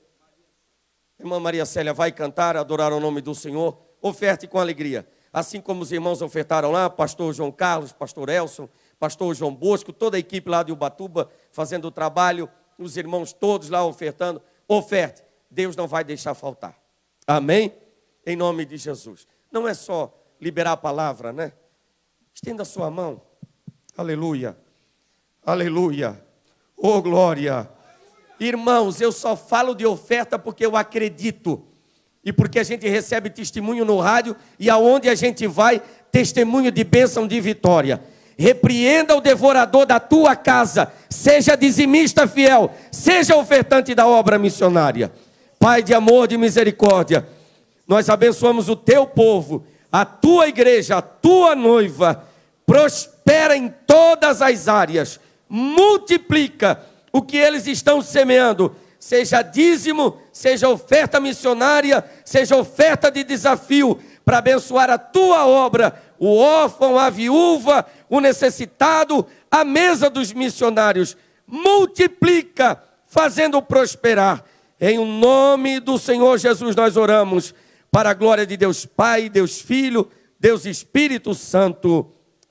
Irmã Maria Célia vai cantar, adorar o nome do Senhor. Oferte com alegria. Assim como os irmãos ofertaram lá, pastor João Carlos, pastor Elson, pastor João Bosco, toda a equipe lá de Ubatuba, fazendo o trabalho, os irmãos todos lá ofertando. Oferte, Deus não vai deixar faltar. Amém? Em nome de Jesus. Não é só liberar a palavra, né? Estenda a sua mão. Aleluia. Aleluia. Oh, glória. Irmãos, eu só falo de oferta porque eu acredito. E porque a gente recebe testemunho no rádio e aonde a gente vai, testemunho de bênção, de vitória. Repreenda o devorador da tua casa. Seja dizimista fiel. Seja ofertante da obra missionária. Pai de amor, de misericórdia, nós abençoamos o teu povo, a tua igreja, a tua noiva. Prospera em todas as áreas. Multiplica o que eles estão semeando, seja dízimo, seja oferta missionária, seja oferta de desafio, para abençoar a tua obra, o órfão, a viúva, o necessitado, a mesa dos missionários. Multiplica, fazendo prosperar. Em o nome do Senhor Jesus nós oramos, para a glória de Deus Pai, Deus Filho, Deus Espírito Santo.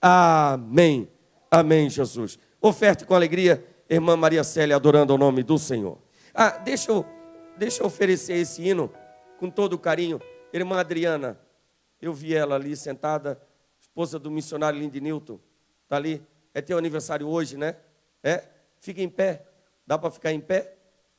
Amém. Amém, Jesus. Oferte com alegria, irmã Maria Célia, adorando o nome do Senhor. Ah, deixa eu, deixa eu oferecer esse hino com todo carinho. Irmã Adriana, eu vi ela ali sentada, esposa do missionário Lindnilton, está ali. É teu aniversário hoje, né? É? Fica em pé. Dá para ficar em pé?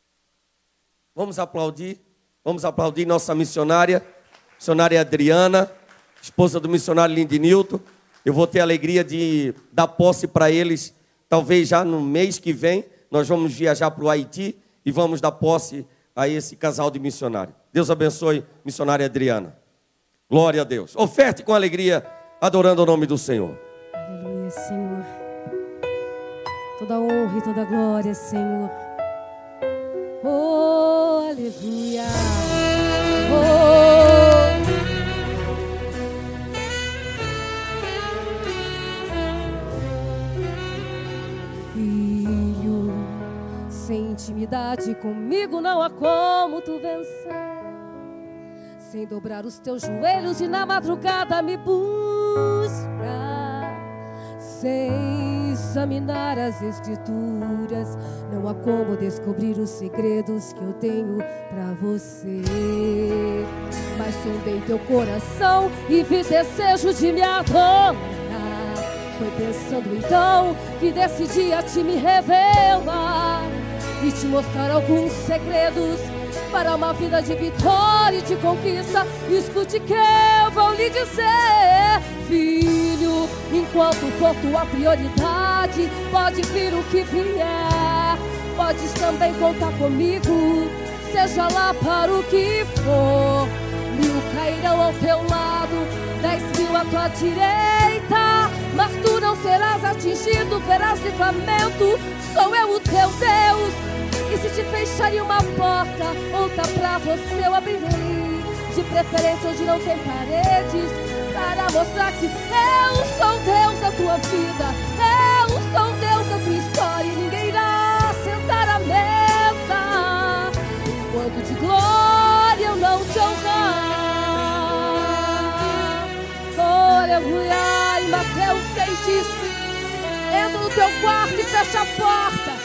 Vamos aplaudir. Vamos aplaudir nossa missionária, missionária Adriana, esposa do missionário Lindnilton. Eu vou ter a alegria de dar posse para eles, talvez já no mês que vem. Nós vamos viajar para o Haiti e vamos dar posse a esse casal de missionários. Deus abençoe, missionária Adriana. Glória a Deus. Oferte com alegria, adorando o nome do Senhor. Aleluia, Senhor. Toda honra e toda glória, Senhor. Oh, aleluia. Oh. Filho, sem intimidade comigo não há como tu vencer. Sem dobrar os teus joelhos e na madrugada me buscar. Sem examinar as escrituras, não há como descobrir os segredos que eu tenho pra você. Mas sondei teu coração e vi desejo de me adorar. Foi pensando então que decidi a te me revelar e te mostrar alguns segredos para uma vida de vitória e de conquista. Escute que eu vou lhe dizer, filho, enquanto for tua prioridade, pode vir o que vier, podes também contar comigo, seja lá para o que for. Mil cairão ao teu lado, dez mil à tua direita, mas tu não serás atingido, verás livramento. Sou eu o teu Deus, e se te fecharem uma porta, outra pra você eu abrirei, de preferência onde não tem paredes, para mostrar que eu sou Deus da tua vida, eu sou Deus da tua história, e ninguém irá sentar à mesa enquanto de glória eu não te honrar. Aleluia. Em Mateus seis diz, entra no teu quarto e fecha a porta.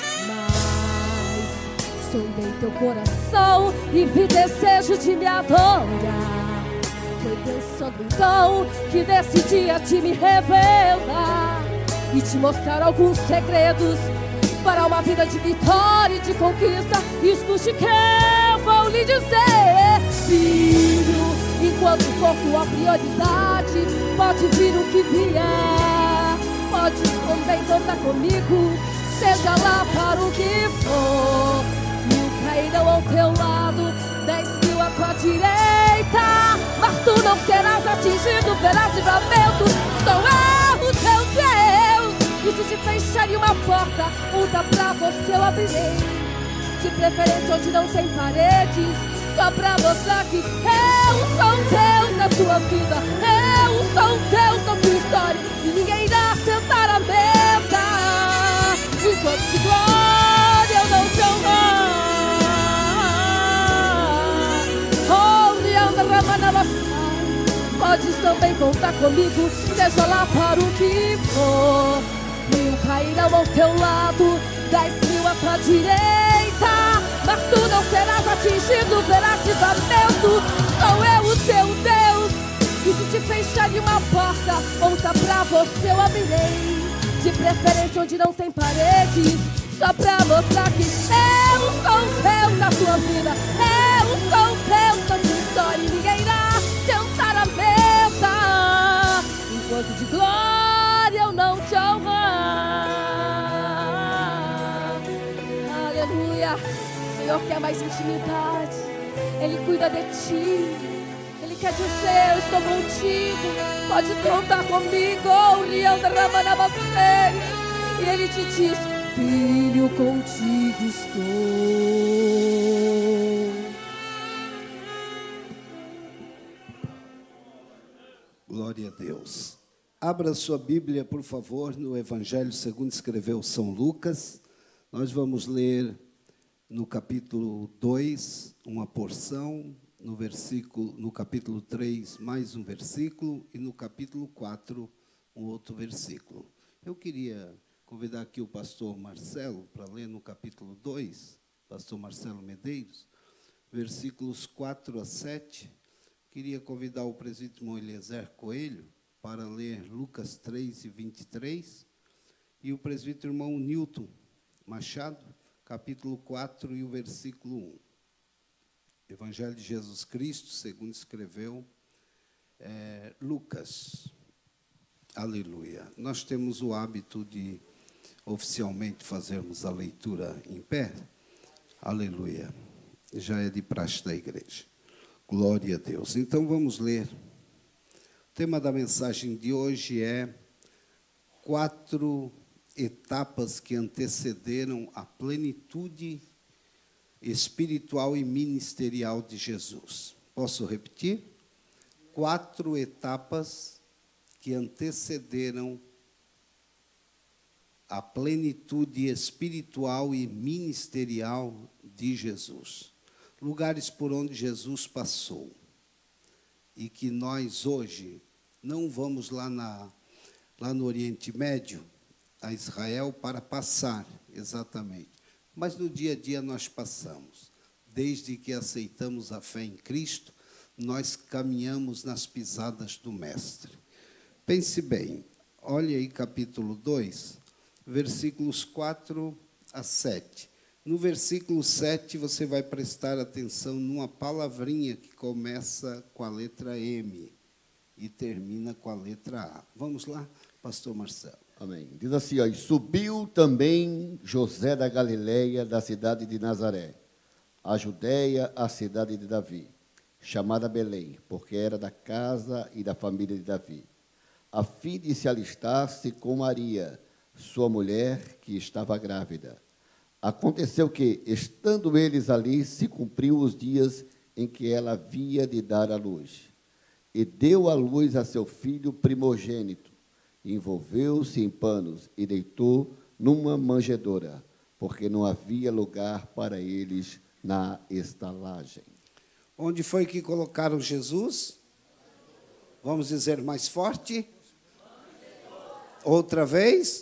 Sondei teu coração e vi desejo de me adorar. Foi pensando então que decidi a te me revelar e te mostrar alguns segredos para uma vida de vitória e de conquista. Escute que eu vou lhe dizer, filho, enquanto for tua prioridade, pode vir o que vier, pode também contar comigo, seja lá para o que for. Mil cairão ao teu lado, dez mil à tua direita, mas tu não serás atingido, verás livramento. Sou eu, o teu Deus, e se te fecharem uma porta, outra pra você eu abrirei, de preferência onde não tem paredes, só pra mostrar que eu sou Deus na tua vida, eu sou Deus na tua história, e ninguém irá sentar à mesa enquanto de glória eu não te honrar. Podes também contar comigo, seja lá para o que for. Mil cairão ao teu lado, dez mil à tua direita, mas tu não serás atingido, verás livramento. Sou eu o teu Deus, e se te fecharem uma porta, outra pra você eu abrirei, de preferência onde não tem paredes, só pra mostrar que eu sou Deus na tua vida, eu sou Deus na tua história, e ninguém irá sentar à mesa enquanto de glória eu não te honrar. Aleluia. O Senhor quer mais intimidade, Ele cuida de ti, Ele quer dizer, eu estou contigo, pode contar comigo. E Ele te diz, filho, contigo estou. Glória a Deus. Abra sua Bíblia, por favor, no Evangelho segundo escreveu São Lucas. Nós vamos ler no capítulo dois uma porção, no versículo, no capítulo três mais um versículo e no capítulo quatro um outro versículo. Eu queria convidar aqui o pastor Marcelo para ler no capítulo dois, pastor Marcelo Medeiros, versículos quatro a sete. Queria convidar o presbítero irmão Eliezer Coelho para ler Lucas três e vinte e três, e o presbítero irmão Newton Machado, capítulo quatro e o versículo um. Evangelho de Jesus Cristo, segundo escreveu é, Lucas. Aleluia. Nós temos o hábito de oficialmente fazermos a leitura em pé. Aleluia. Já é de praxe da igreja. Glória a Deus. Então vamos ler. O tema da mensagem de hoje é quatro etapas que antecederam a plenitude espiritual e ministerial de Jesus. Posso repetir? Quatro etapas que antecederam a plenitude espiritual e ministerial de Jesus. Lugares por onde Jesus passou. E que nós hoje não vamos lá, na, lá no Oriente Médio, a Israel, para passar, exatamente. Mas no dia a dia nós passamos. Desde que aceitamos a fé em Cristo, nós caminhamos nas pisadas do Mestre. Pense bem, olha aí capítulo dois, versículos quatro a sete. No versículo sete, você vai prestar atenção numa palavrinha que começa com a letra M e termina com a letra A. Vamos lá, pastor Marcelo. Amém. Diz assim, ó, e subiu também José da Galileia, da cidade de Nazaré, a Judéia, a cidade de Davi, chamada Belém, porque era da casa e da família de Davi, a fim de se alistar-se com Maria, sua mulher, que estava grávida. Aconteceu que, estando eles ali, se cumpriu os dias em que ela havia de dar à luz. E deu à luz a seu filho primogênito, envolveu-se em panos e deitou numa manjedoura, porque não havia lugar para eles na estalagem. Onde foi que colocaram Jesus? Vamos dizer mais forte? Outra vez?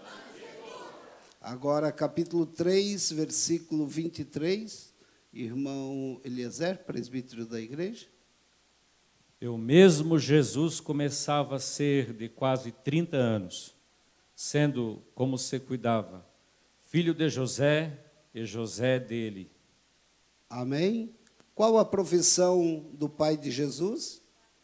Agora, capítulo três, versículo vinte e três, irmão Eliezer, presbítero da igreja. Eu mesmo, Jesus, começava a ser de quase trinta anos, sendo, como se cuidava, filho de José, e José dele. Amém? Qual a profissão do pai de Jesus?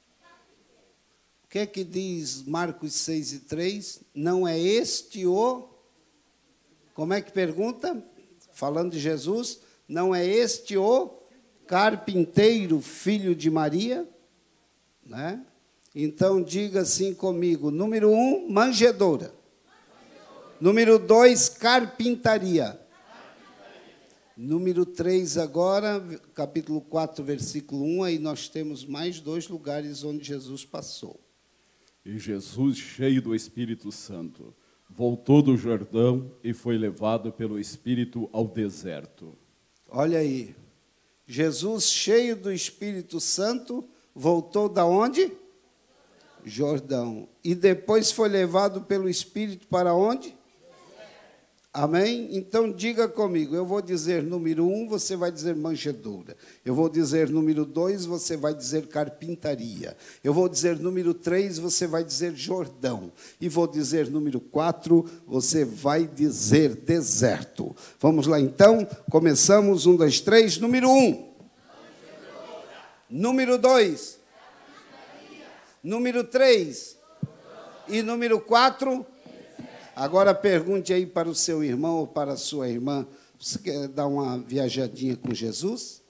O que é que diz Marcos seis e três? Não é este o... Como é que pergunta? Falando de Jesus, não é este o carpinteiro, filho de Maria? Né? Então, diga assim comigo. Número um, manjedoura. Número dois, carpintaria. Número três agora, capítulo quatro, versículo um, aí nós temos mais dois lugares onde Jesus passou. E Jesus, cheio do Espírito Santo, voltou do Jordão e foi levado pelo Espírito ao deserto. Olha aí, Jesus, cheio do Espírito Santo, voltou da onde? Jordão. E depois foi levado pelo Espírito para onde? Amém? Então diga comigo, eu vou dizer número um, você vai dizer manjedoura. Eu vou dizer número dois, você vai dizer carpintaria. Eu vou dizer número três, você vai dizer Jordão. E vou dizer número quatro, você vai dizer deserto. Vamos lá então, começamos, um, dois, três, número um. Número dois. Número três. E número quatro. Agora pergunte aí para o seu irmão ou para a sua irmã, você quer dar uma viajadinha com Jesus?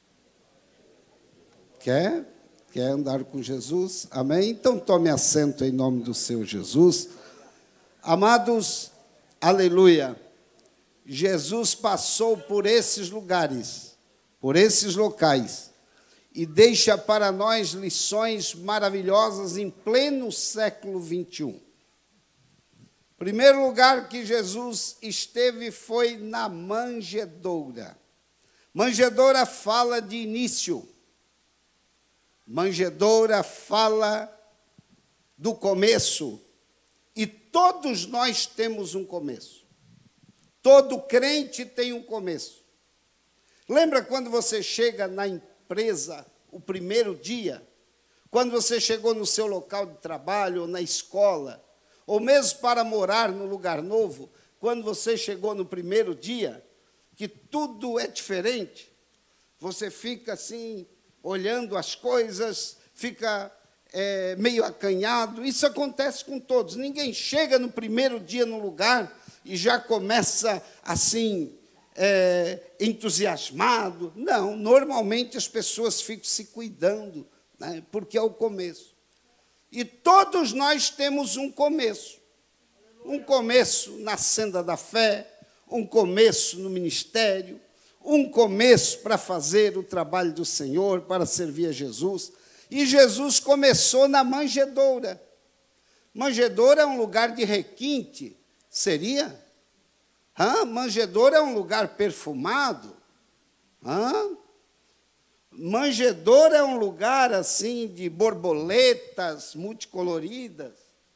Quer? Quer andar com Jesus? Amém? Então tome assento em nome do seu Jesus. Amados, aleluia, Jesus passou por esses lugares, por esses locais, e deixa para nós lições maravilhosas em pleno século vinte e um. O primeiro lugar que Jesus esteve foi na manjedoura. Manjedoura fala de início. Manjedoura fala do começo. E todos nós temos um começo. Todo crente tem um começo. Lembra quando você chega na empresa, o primeiro dia? Quando você chegou no seu local de trabalho ou na escola? Ou mesmo para morar no lugar novo, quando você chegou no primeiro dia, que tudo é diferente, você fica assim, olhando as coisas, fica é, meio acanhado. Isso acontece com todos. Ninguém chega no primeiro dia no lugar e já começa assim, é, entusiasmado. Não, normalmente as pessoas ficam se cuidando, né, porque é o começo. E todos nós temos um começo. Um começo na senda da fé, um começo no ministério, um começo para fazer o trabalho do Senhor, para servir a Jesus. E Jesus começou na manjedoura. Manjedoura é um lugar de requinte, seria? Hã? Manjedoura é um lugar perfumado. Hã? Manjedoura é um lugar assim de borboletas multicoloridas.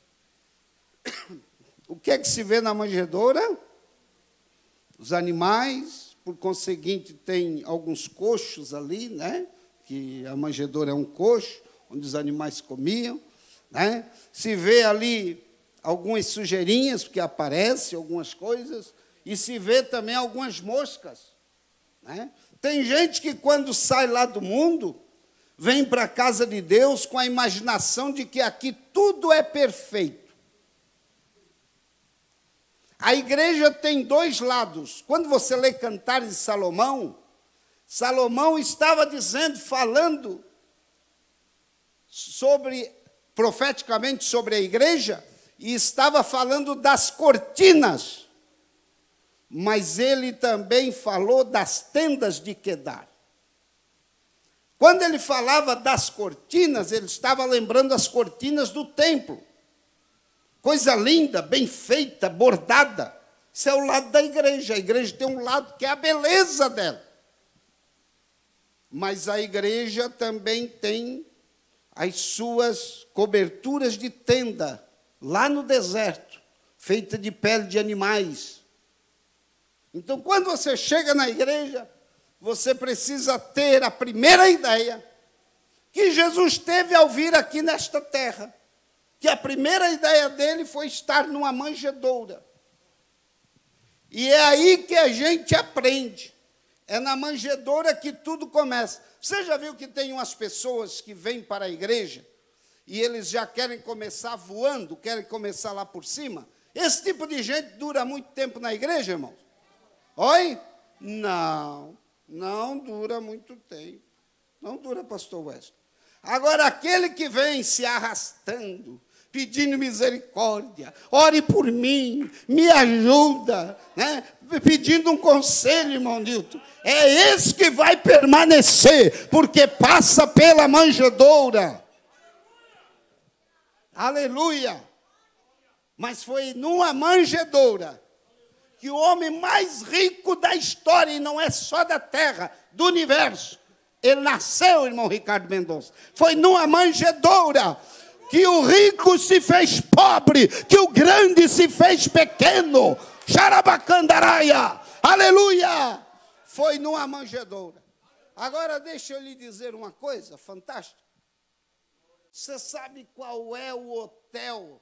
O que é que se vê na manjedoura? Os animais, por conseguinte, tem alguns coxos ali, né? Que a manjedoura é um coxo, onde os animais comiam, né? Se vê ali algumas sujeirinhas, porque aparecem algumas coisas, e se vê também algumas moscas, né? Tem gente que, quando sai lá do mundo, vem para a casa de Deus com a imaginação de que aqui tudo é perfeito. A igreja tem dois lados. Quando você lê Cantares de Salomão, Salomão estava dizendo, falando sobre, profeticamente sobre a igreja, e estava falando das cortinas. Mas ele também falou das tendas de Quedar. Quando ele falava das cortinas, ele estava lembrando as cortinas do templo. Coisa linda, bem feita, bordada. Isso é o lado da igreja. A igreja tem um lado que é a beleza dela. Mas a igreja também tem as suas coberturas de tenda, lá no deserto, feita de pele de animais. Então, quando você chega na igreja, você precisa ter a primeira ideia que Jesus teve ao vir aqui nesta terra. Que a primeira ideia dele foi estar numa manjedoura. E é aí que a gente aprende. É na manjedoura que tudo começa. Você já viu que tem umas pessoas que vêm para a igreja e eles já querem começar voando, querem começar lá por cima? Esse tipo de gente dura muito tempo na igreja, irmãos? Oi? Não, não dura muito tempo. Não dura, pastor Wesley. Agora, aquele que vem se arrastando, pedindo misericórdia, ore por mim, me ajuda, né? Pedindo um conselho, irmão Nilton, é esse que vai permanecer, porque passa pela manjedoura. Aleluia! Mas foi numa manjedoura que o homem mais rico da história, e não é só da terra, do universo, ele nasceu, irmão Ricardo Mendonça. Foi numa manjedoura que o rico se fez pobre, que o grande se fez pequeno. Xarabacandaraia, aleluia! Foi numa manjedoura. Agora deixa eu lhe dizer uma coisa fantástica. Você sabe qual é o hotel?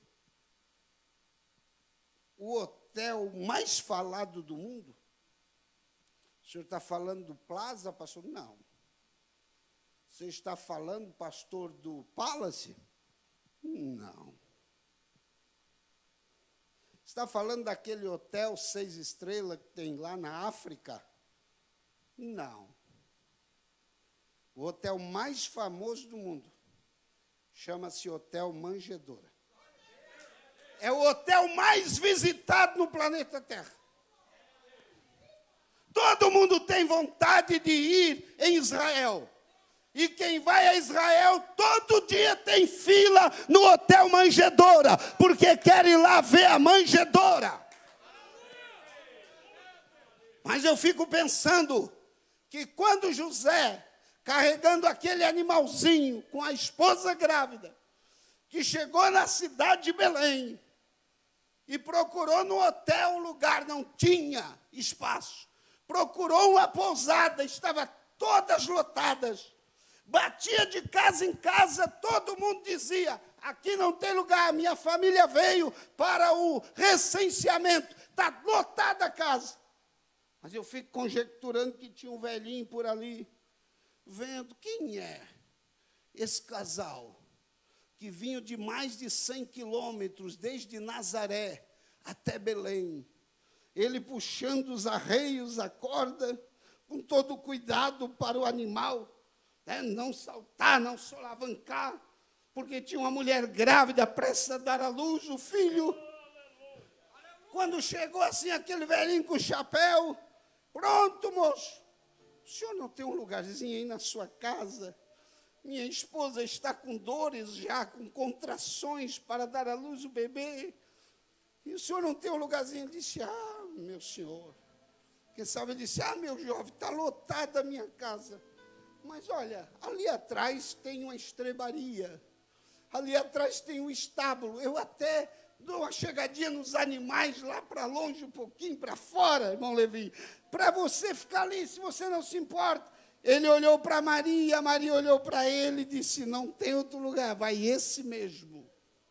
O hotel mais falado do mundo? O senhor está falando do Plaza, pastor? Não. Você está falando, pastor, do Palace? Não. Está falando daquele hotel seis estrelas que tem lá na África? Não. O hotel mais famoso do mundo chama-se Hotel Manjedoura. É o hotel mais visitado no planeta Terra. Todo mundo tem vontade de ir em Israel. E quem vai a Israel, todo dia tem fila no Hotel Manjedoura, porque quer ir lá ver a manjedoura. Mas eu fico pensando que quando José, carregando aquele animalzinho com a esposa grávida, que chegou na cidade de Belém e procurou no hotel um lugar, não tinha espaço. Procurou uma pousada, estava todas lotadas. Batia de casa em casa, todo mundo dizia, aqui não tem lugar, minha família veio para o recenseamento, está lotada a casa. Mas eu fico conjecturando que tinha um velhinho por ali, vendo quem é esse casal que vinha de mais de cem quilômetros, desde Nazaré até Belém. Ele puxando os arreios, a corda, com todo cuidado para o animal, né? Não saltar, não solavancar, porque tinha uma mulher grávida, prestes a dar à luz o filho. Quando chegou assim, aquele velhinho com chapéu, pronto, moço, o senhor não tem um lugarzinho aí na sua casa? Minha esposa está com dores já, com contrações para dar à luz o bebê. E o senhor não tem um lugarzinho? Ele disse, ah, meu senhor. Quem sabe ele disse, ah, meu jovem, está lotada a minha casa. Mas olha, ali atrás tem uma estrebaria. Ali atrás tem um estábulo. Eu até dou uma chegadinha nos animais lá para longe, um pouquinho para fora, irmão Levi, para você ficar ali, se você não se importa. Ele olhou para Maria, Maria olhou para ele e disse, não tem outro lugar, vai esse mesmo.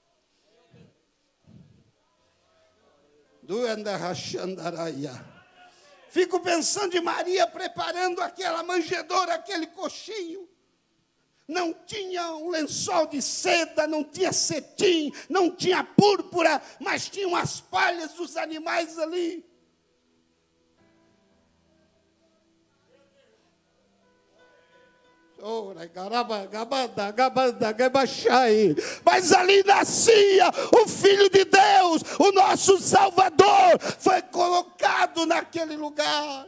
Fico pensando em Maria preparando aquela manjedoura, aquele coxinho. Não tinha um lençol de seda, não tinha cetim, não tinha púrpura, mas tinha umas palhas dos animais ali. Mas ali nascia o Filho de Deus, o nosso Salvador, foi colocado naquele lugar.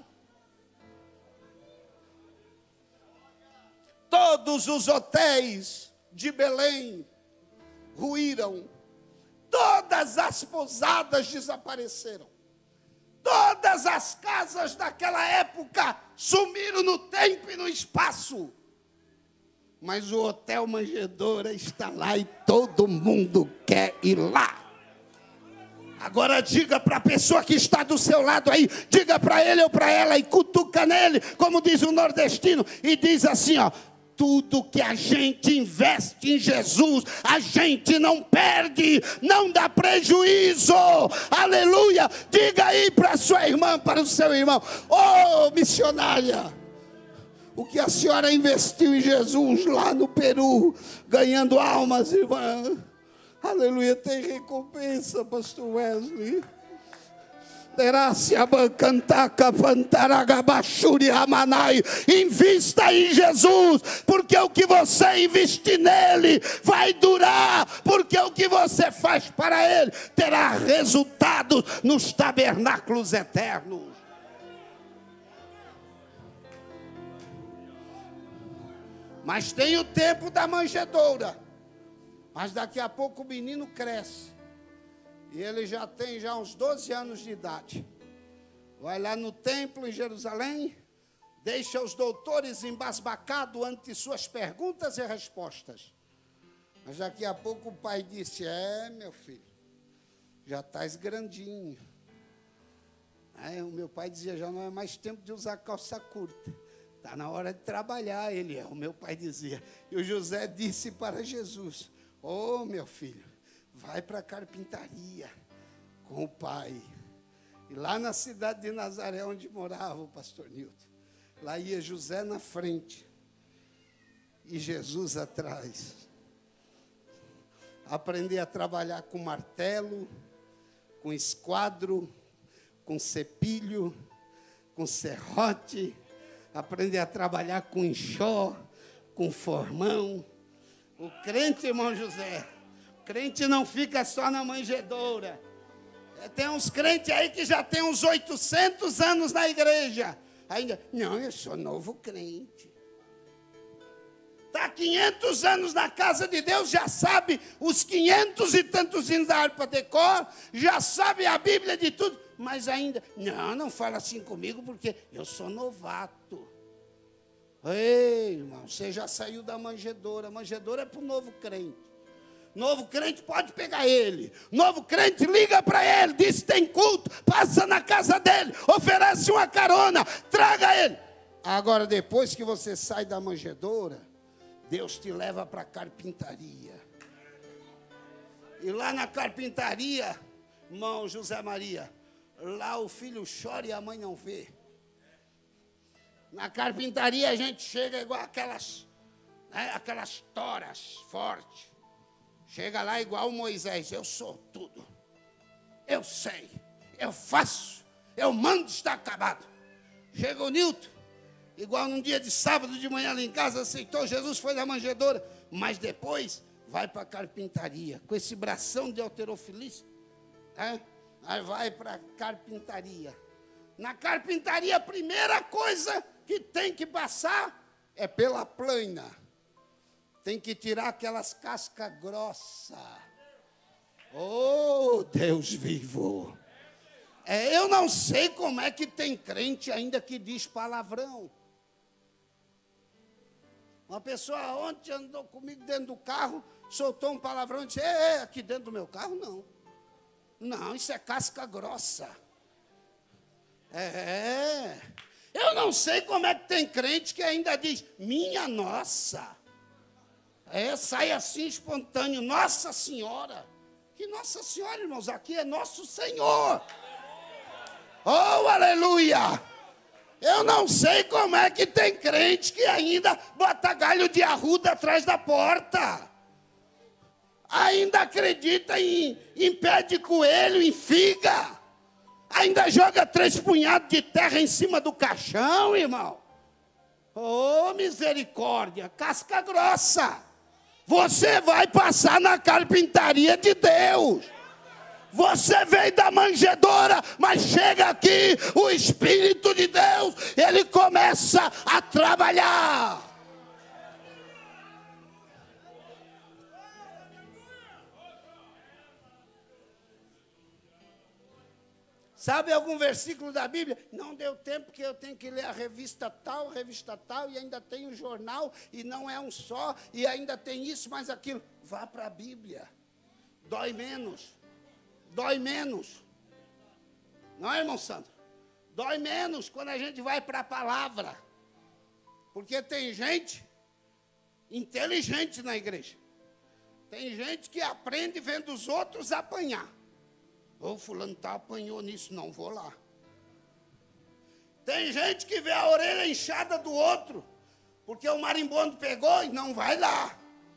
Todos os hotéis de Belém ruíram, todas as pousadas desapareceram, todas as casas daquela época sumiram no tempo e no espaço. Mas o Hotel Manjedoura está lá e todo mundo quer ir lá. Agora diga para a pessoa que está do seu lado aí, diga para ele ou para ela e cutuca nele, como diz o nordestino, e diz assim, ó, Tudo que a gente investe em Jesus, a gente não perde, não dá prejuízo. Aleluia! Diga aí para a sua irmã, para o seu irmão: ô missionária, o que a senhora investiu em Jesus lá no Peru, ganhando almas, irmã, aleluia, tem recompensa, pastor Wesley. Invista em Jesus, porque o que você investir nele vai durar, porque o que você faz para ele terá resultados nos tabernáculos eternos. Mas tem o tempo da manjedoura, mas daqui a pouco o menino cresce. E ele já tem já uns doze anos de idade. Vai lá no templo em Jerusalém, deixa os doutores embasbacados ante suas perguntas e respostas. Mas daqui a pouco o pai disse: é, meu filho, já estás grandinho. Aí o meu pai dizia: já não é mais tempo de usar calça curta, está na hora de trabalhar. Ele é, o meu pai dizia. E o José disse para Jesus: ô, oh, meu filho, vai para a carpintaria com o pai. E lá na cidade de Nazaré, onde morava o pastor Nilton, lá ia José na frente e Jesus atrás. Aprender a trabalhar com martelo, com esquadro, com cepilho, com serrote. Aprender a trabalhar com enxó, com formão. O crente, irmão José, crente não fica só na manjedoura. Tem uns crentes aí que já tem uns oitocentos anos na igreja. Ainda, não, eu sou novo crente. Está quinhentos anos na casa de Deus, já sabe os quinhentos e tantos hinos da harpa de cor, já sabe a Bíblia de tudo, mas ainda, não, não fala assim comigo porque eu sou novato. Ei, irmão, você já saiu da manjedoura. A manjedoura é para o novo crente. Novo crente pode pegar ele. Novo crente liga para ele, diz: tem culto, passa na casa dele, oferece uma carona, traga ele. Agora, depois que você sai da manjedoura, Deus te leva para a carpintaria. E lá na carpintaria, irmão José Maria, lá o filho chora e a mãe não vê. Na carpintaria a gente chega igual aquelas, né, aquelas toras fortes. Chega lá igual Moisés: eu sou tudo, eu sei, eu faço, eu mando, está acabado. Chega o Nilton, igual num dia de sábado de manhã lá em casa, aceitou Jesus, foi na manjedoura, mas depois vai para a carpintaria, com esse bração de halterofilista, né? Aí vai para a carpintaria. Na carpintaria, a primeira coisa que tem que passar é pela plana. Tem que tirar aquelas cascas grossas. Oh, Deus vivo. É, eu não sei como é que tem crente ainda que diz palavrão. Uma pessoa ontem andou comigo dentro do carro, soltou um palavrão e disse: é, aqui dentro do meu carro não. Não, isso é casca grossa. É. Eu não sei como é que tem crente que ainda diz: minha nossa. É, sai assim espontâneo: Nossa Senhora. Que Nossa Senhora, irmãos, aqui é nosso Senhor. Oh, aleluia. Eu não sei como é que tem crente que ainda bota galho de arruda atrás da porta. Ainda acredita em, em pé de coelho, em figa. Ainda joga três punhados de terra em cima do caixão, irmão. Oh, misericórdia, casca grossa. Você vai passar na carpintaria de Deus. Você veio da manjedoura, mas chega aqui, o Espírito de Deus, ele começa a trabalhar. Sabe algum versículo da Bíblia? Não deu tempo que eu tenho que ler a revista tal, revista tal, e ainda tem um jornal, e não é um só, e ainda tem isso, mais aquilo. Vá para a Bíblia. Dói menos. Dói menos. Não é, irmão Sandro? Dói menos quando a gente vai para a palavra. Porque tem gente inteligente na igreja. Tem gente que aprende vendo os outros apanhar. Ô, fulano tá apanhou nisso, não vou lá. Tem gente que vê a orelha inchada do outro, porque o marimbondo pegou e não vai lá.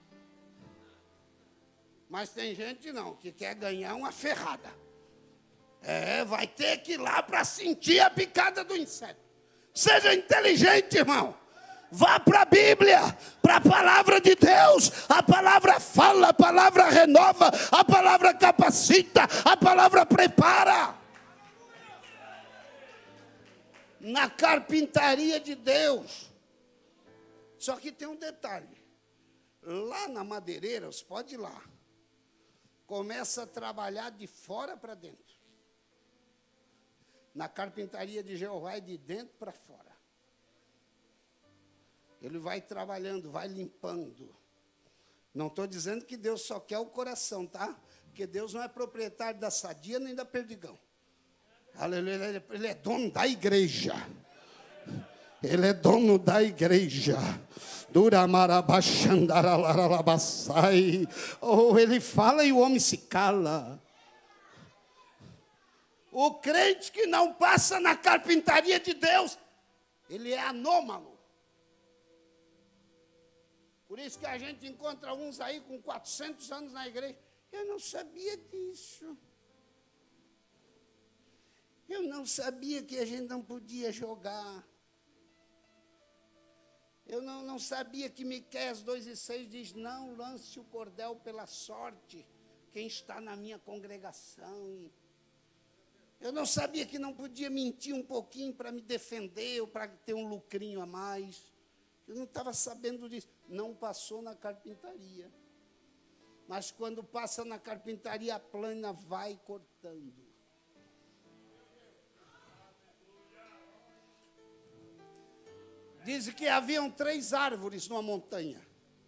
Mas tem gente não, que quer ganhar uma ferrada. É, vai ter que ir lá para sentir a picada do inseto. Seja inteligente, irmão. Vá para a Bíblia, para a palavra de Deus. A palavra fala, a palavra renova, a palavra capacita, a palavra prepara. Na carpintaria de Deus. Só que tem um detalhe. Lá na madeireira, você pode ir lá. Começa a trabalhar de fora para dentro. Na carpintaria de Jeová é de dentro para fora. Ele vai trabalhando, vai limpando. Não estou dizendo que Deus só quer o coração, tá? Porque Deus não é proprietário da sadia nem da perdigão. Aleluia, ele é dono da igreja. Ele é dono da igreja. Oh, ele fala e o homem se cala. O crente que não passa na carpintaria de Deus, ele é anômalo. Por isso que a gente encontra uns aí com quatrocentos anos na igreja. Eu não sabia disso. Eu não sabia que a gente não podia jogar. Eu não, não sabia que Miqueias dois e seis diz, não lance o cordel pela sorte, quem está na minha congregação. Eu não sabia que não podia mentir um pouquinho para me defender, ou para ter um lucrinho a mais. Eu não estava sabendo disso. Não passou na carpintaria. Mas quando passa na carpintaria, a plana vai cortando. Diz que haviam três árvores numa montanha.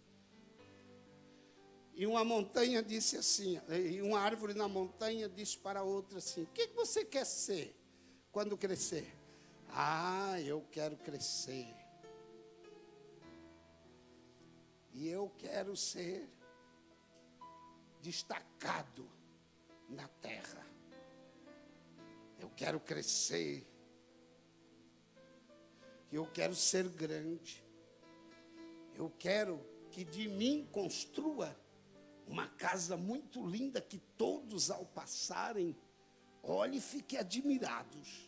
E uma montanha disse assim, e uma árvore na montanha disse para a outra assim, o que você quer ser quando crescer? Ah, eu quero crescer. E eu quero ser destacado na terra. Eu quero crescer. Eu quero ser grande. Eu quero que de mim construa uma casa muito linda que todos ao passarem olhem e fiquem admirados.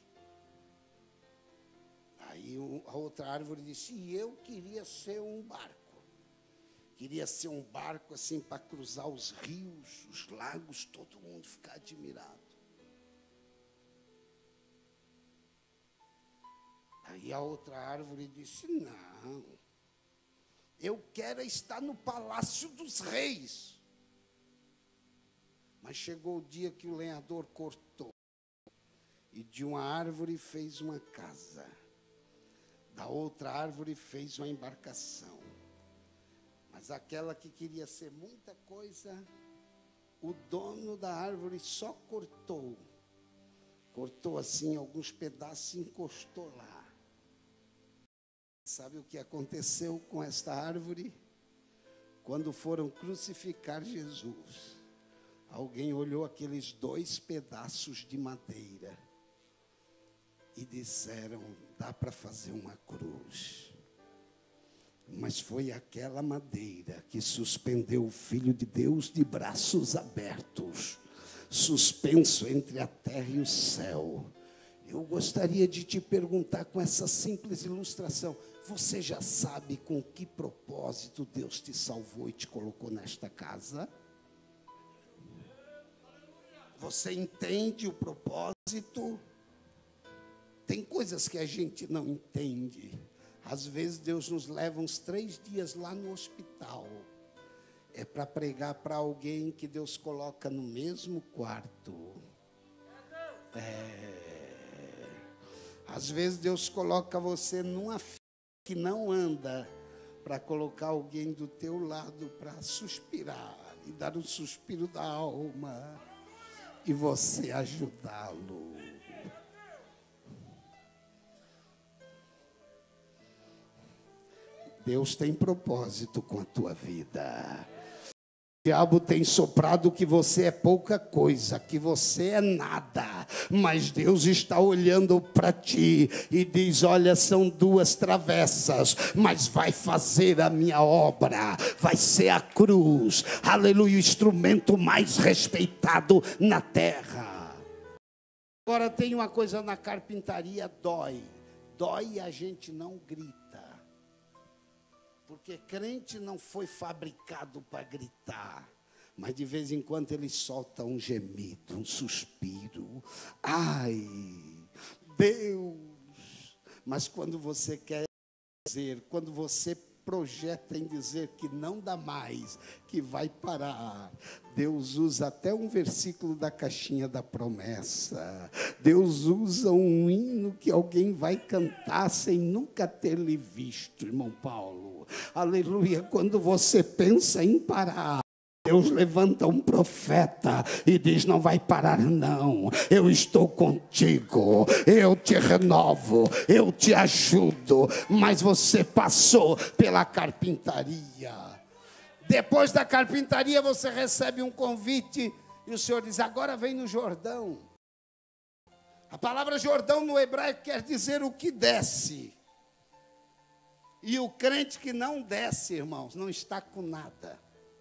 Aí a outra árvore disse, e eu queria ser um barco. Queria ser um barco assim para cruzar os rios, os lagos, todo mundo ficar admirado. Aí a outra árvore disse, não, eu quero estar no palácio dos reis. Mas chegou o dia que o lenhador cortou, e de uma árvore fez uma casa, da outra árvore fez uma embarcação. Mas aquela que queria ser muita coisa, o dono da árvore só cortou. Cortou assim alguns pedaços e encostou lá. Sabe o que aconteceu com esta árvore? Quando foram crucificar Jesus, alguém olhou aqueles dois pedaços de madeira e disseram, dá para fazer uma cruz. Mas foi aquela madeira que suspendeu o Filho de Deus de braços abertos, suspenso entre a terra e o céu. Eu gostaria de te perguntar com essa simples ilustração, você já sabe com que propósito Deus te salvou e te colocou nesta casa? Você entende o propósito? Tem coisas que a gente não entende. Às vezes Deus nos leva uns três dias lá no hospital. É para pregar para alguém que Deus coloca no mesmo quarto. É. Às vezes Deus coloca você numa fila que não anda, para colocar alguém do teu lado para suspirar e dar um suspiro da alma e você ajudá-lo. Deus tem propósito com a tua vida. O diabo tem soprado que você é pouca coisa, que você é nada, mas Deus está olhando para ti e diz: olha, são duas travessas, mas vai fazer a minha obra, vai ser a cruz, aleluia, o instrumento mais respeitado na terra. Agora tem uma coisa na carpintaria, dói, dói e a gente não grita. Porque crente não foi fabricado para gritar, mas de vez em quando ele solta um gemido, um suspiro. Ai, Deus! Mas quando você quer dizer, quando você projeta em dizer que não dá mais, que vai parar, Deus usa até um versículo da caixinha da promessa. Deus usa um hino que alguém vai cantar sem nunca ter lhe visto, irmão Paulo. Aleluia, quando você pensa em parar, Deus levanta um profeta e diz: não vai parar não, eu estou contigo, eu te renovo, eu te ajudo. Mas você passou pela carpintaria. Depois da carpintaria você recebe um convite e o Senhor diz: agora vem no Jordão. A palavra Jordão no hebraico quer dizer o que desce. E o crente que não desce, irmãos, não está com nada.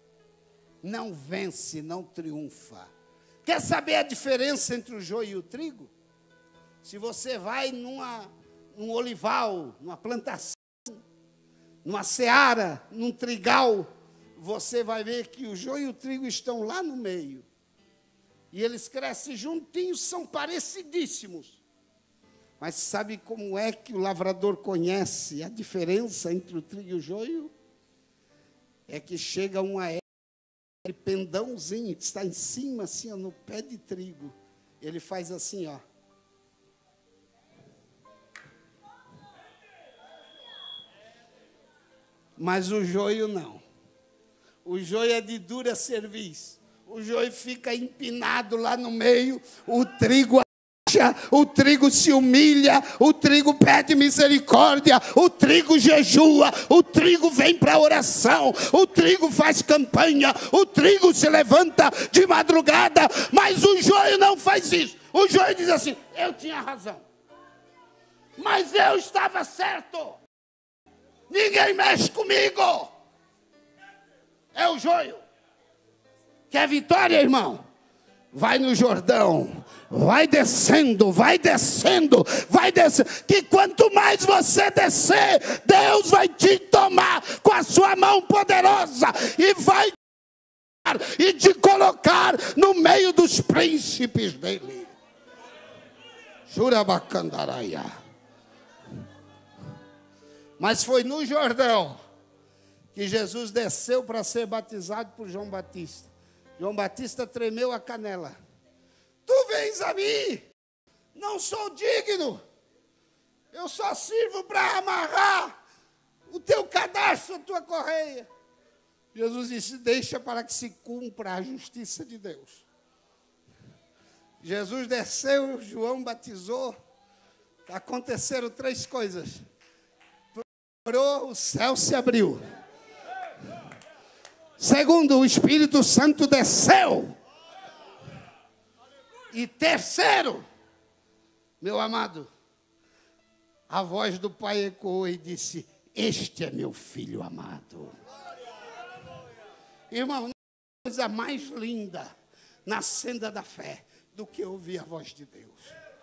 Não vence, não triunfa. Quer saber a diferença entre o joio e o trigo? Se você vai numa, num olival, numa plantação, numa seara, num trigal, você vai ver que o joio e o trigo estão lá no meio. E eles crescem juntinhos, são parecidíssimos. Mas sabe como é que o lavrador conhece a diferença entre o trigo e o joio? É que chega uma época, aquele pendãozinho que está em cima, assim, ó, no pé de trigo. Ele faz assim, ó. Mas o joio não. O joio é de dura cerviz. O joio fica empinado lá no meio. O trigo o trigo se humilha, o trigo pede misericórdia, o trigo jejua, o trigo vem para a oração, o trigo faz campanha, o trigo se levanta de madrugada, mas o joio não faz isso. O joio diz assim: eu tinha razão, mas eu estava certo, ninguém mexe comigo. É o joio. Quer vitória, irmão? Vai no Jordão, vai descendo, vai descendo, vai descendo, que quanto mais você descer, Deus vai te tomar com a sua mão poderosa e vai e te colocar no meio dos príncipes dele. Jurabacandaraia. Mas foi no Jordão que Jesus desceu para ser batizado por João Batista. João Batista tremeu a canela. Tu vens a mim, não sou digno, eu só sirvo para amarrar o teu cadastro, a tua correia. Jesus disse: deixa para que se cumpra a justiça de Deus. Jesus desceu, João batizou, aconteceram três coisas. Primeiro, o céu se abriu. Segundo, o Espírito Santo desceu. E terceiro, meu amado, a voz do Pai ecoou e disse: este é meu filho amado. Irmão, não há coisa mais linda na senda da fé do que ouvir a voz de Deus.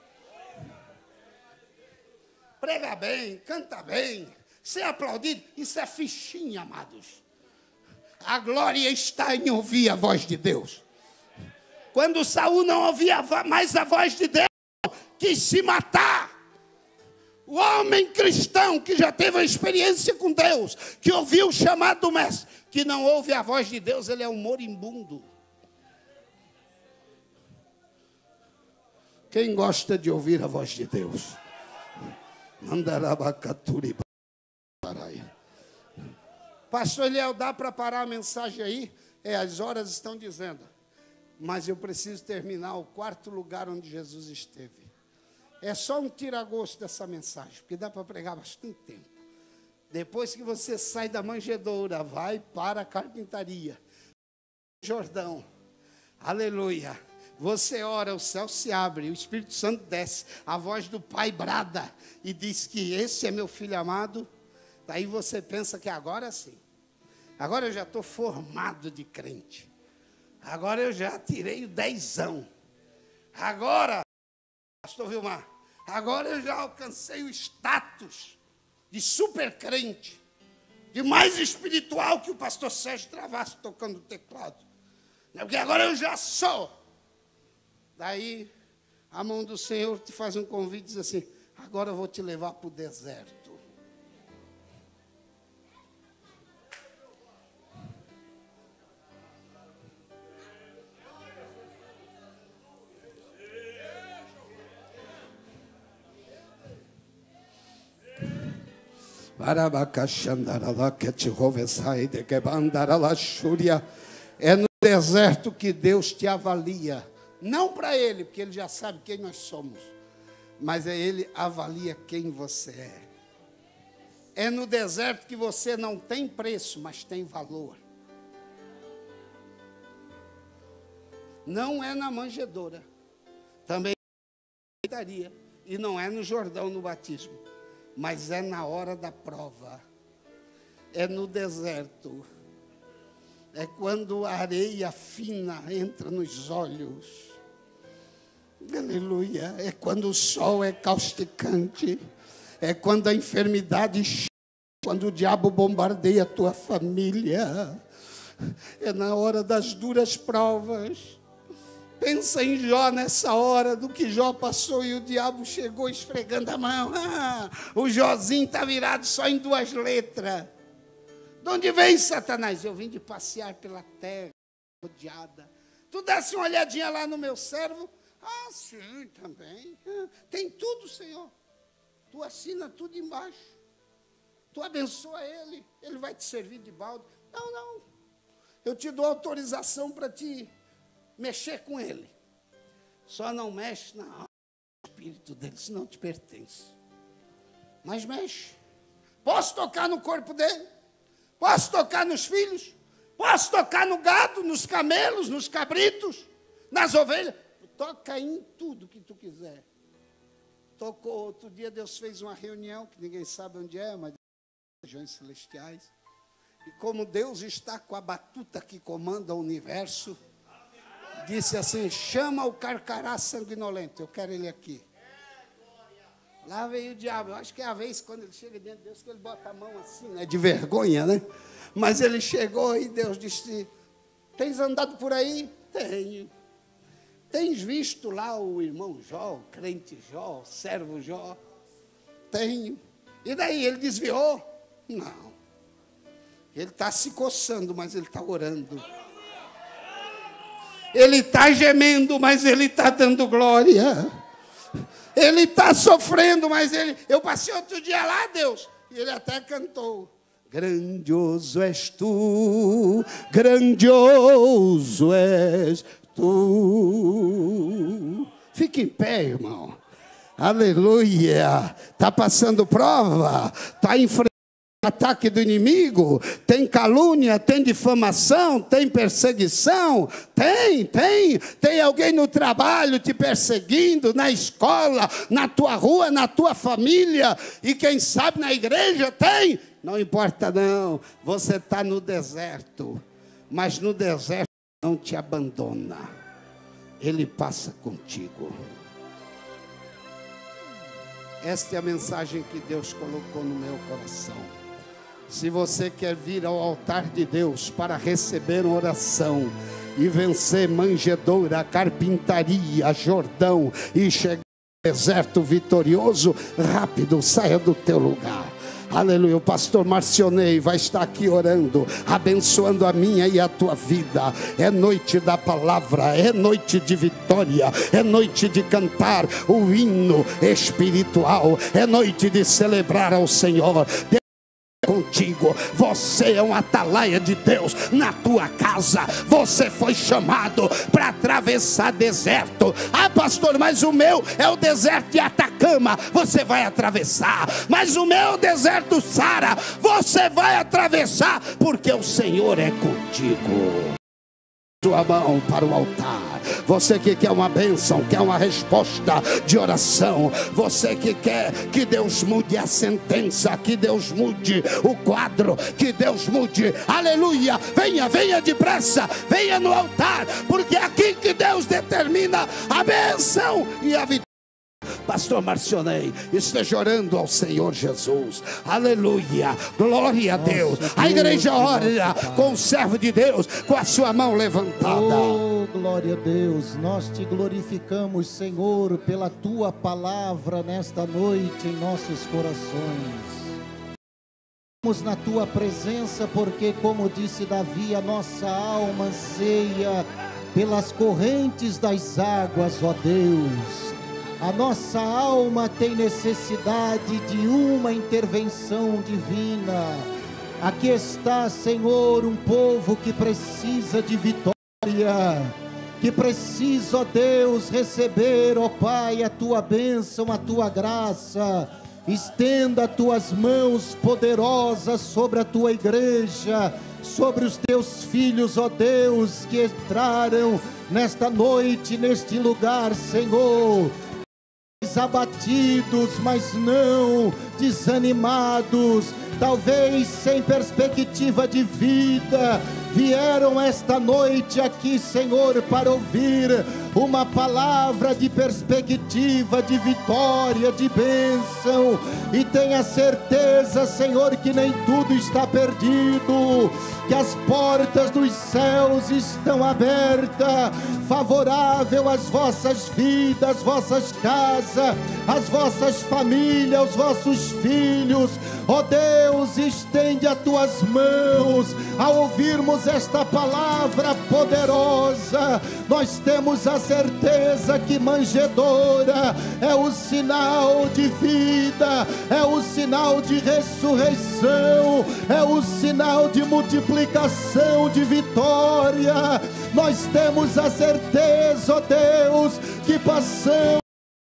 Prega bem, canta bem, ser aplaudido, isso é fichinha, amados. A glória está em ouvir a voz de Deus. Quando Saul não ouvia mais a voz de Deus, quis se matar. O homem cristão que já teve a experiência com Deus, que ouviu o chamado do mestre, que não ouve a voz de Deus, ele é um moribundo. Quem gosta de ouvir a voz de Deus? Mandarabacaturi. Pastor Eliel, dá para parar a mensagem aí? É, as horas estão dizendo. Mas eu preciso terminar o quarto lugar onde Jesus esteve. É só um tira-gosto dessa mensagem, porque dá para pregar bastante tempo. Depois que você sai da manjedoura, vai para a carpintaria. Jordão. Aleluia. Você ora, o céu se abre, o Espírito Santo desce, a voz do Pai brada e diz que esse é meu filho amado. Daí você pensa que agora sim. Agora eu já estou formado de crente. Agora eu já tirei o dezão. Agora, pastor Vilmar, agora eu já alcancei o status de super crente, de mais espiritual que o pastor Sérgio Travasso tocando o teclado. Porque agora eu já sou. Daí a mão do Senhor te faz um convite e diz assim: agora eu vou te levar para o deserto. É no deserto que Deus te avalia. Não para Ele, porque Ele já sabe quem nós somos. Mas é Ele avalia quem você é. É no deserto que você não tem preço, mas tem valor. Não é na manjedoura. Também daria. E não é no Jordão, no batismo. Mas é na hora da prova. É no deserto. É quando a areia fina entra nos olhos. Aleluia. É quando o sol é causticante. É quando a enfermidade chega. Quando o diabo bombardeia a tua família. É na hora das duras provas. Pensa em Jó nessa hora, do que Jó passou e o diabo chegou esfregando a mão. Ah, o Józinho está virado só em duas letras. De onde vem, Satanás? Eu vim de passear pela terra, rodeada. Tu desse uma olhadinha lá no meu servo? Ah, sim, também. Ah, tem tudo, Senhor. Tu assina tudo embaixo. Tu abençoa ele, ele vai te servir de balde. Não, não. Eu te dou autorização para te mexer com ele. Só não mexe na alma do espírito dele, senão te pertence. Mas mexe. Posso tocar no corpo dele? Posso tocar nos filhos? Posso tocar no gado, nos camelos, nos cabritos, nas ovelhas? Toca em tudo que tu quiser. Tocou outro dia, Deus fez uma reunião, que ninguém sabe onde é, mas regiões celestiais. E como Deus está com a batuta que comanda o universo, disse assim: chama o carcará sanguinolento, eu quero ele aqui. Lá veio o diabo. Eu acho que é a vez quando ele chega dentro de Deus que ele bota a mão assim, né, de vergonha, né? Mas ele chegou e Deus disse: tens andado por aí? Tenho. Tens visto lá o irmão Jó, o crente Jó, o servo Jó? Tenho. E daí, ele desviou? Não. Ele está se coçando, mas ele está orando. Ele está gemendo, mas ele está dando glória. Ele está sofrendo, mas ele... Eu passei outro dia lá, Deus, e ele até cantou. Grandioso és tu, grandioso és tu. Fique em pé, irmão. Aleluia. Está passando prova, está enfrentando ataque do inimigo, tem calúnia, tem difamação, tem perseguição, tem, tem, tem alguém no trabalho te perseguindo, na escola, na tua rua, na tua família, e quem sabe na igreja tem, não importa não, você está no deserto, mas no deserto não te abandona, ele passa contigo. Esta é a mensagem que Deus colocou no meu coração. Se você quer vir ao altar de Deus para receber oração e vencer manjedoura, carpintaria, Jordão e chegar ao deserto vitorioso, rápido, saia do teu lugar. Aleluia, o pastor Marcionei vai estar aqui orando, abençoando a minha e a tua vida. É noite da palavra, é noite de vitória, é noite de cantar o hino espiritual, é noite de celebrar ao Senhor. contigo. Você é um atalaia de Deus na tua casa. Você foi chamado para atravessar deserto. Ah, pastor, mas o meu é o deserto de Atacama. Você vai atravessar. Mas o meu é o deserto Sara. Você vai atravessar, porque o Senhor é contigo. Sua mão para o altar. Você que quer uma bênção, quer uma resposta de oração, você que quer que Deus mude a sentença, que Deus mude o quadro, que Deus mude, aleluia, venha, venha depressa, venha no altar, porque é aqui que Deus determina a bênção e a vitória. Pastor Marcionei, esteja orando ao Senhor Jesus, aleluia, glória a Deus. A igreja ora com o servo de Deus, com a sua mão levantada. Oh, glória a Deus, nós te glorificamos, Senhor, pela tua palavra nesta noite em nossos corações. Estamos na tua presença, porque, como disse Davi, a nossa alma anseia pelas correntes das águas, ó Deus. A nossa alma tem necessidade de uma intervenção divina. Aqui está, Senhor, um povo que precisa de vitória, que precisa, ó Deus, receber, ó Pai, a tua bênção, a tua graça. Estenda as tuas mãos poderosas sobre a tua igreja, sobre os teus filhos, ó Deus, que entraram nesta noite, neste lugar, Senhor, abatidos, mas não desanimados, talvez sem perspectiva de vida, vieram esta noite aqui, Senhor, para ouvir uma palavra de perspectiva, de vitória, de bênção, e tenha certeza, Senhor, que nem tudo está perdido, que as portas dos céus estão abertas, favorável às vossas vidas, às vossas casas, às vossas famílias, aos vossos filhos. Ó Deus, estende as tuas mãos ao ouvirmos esta palavra poderosa. Nós temos a certeza que manjedoura é o sinal de vida, é o sinal de ressurreição, é o sinal de multiplicação, de vitória. Nós temos a certeza, ó Deus, que passamos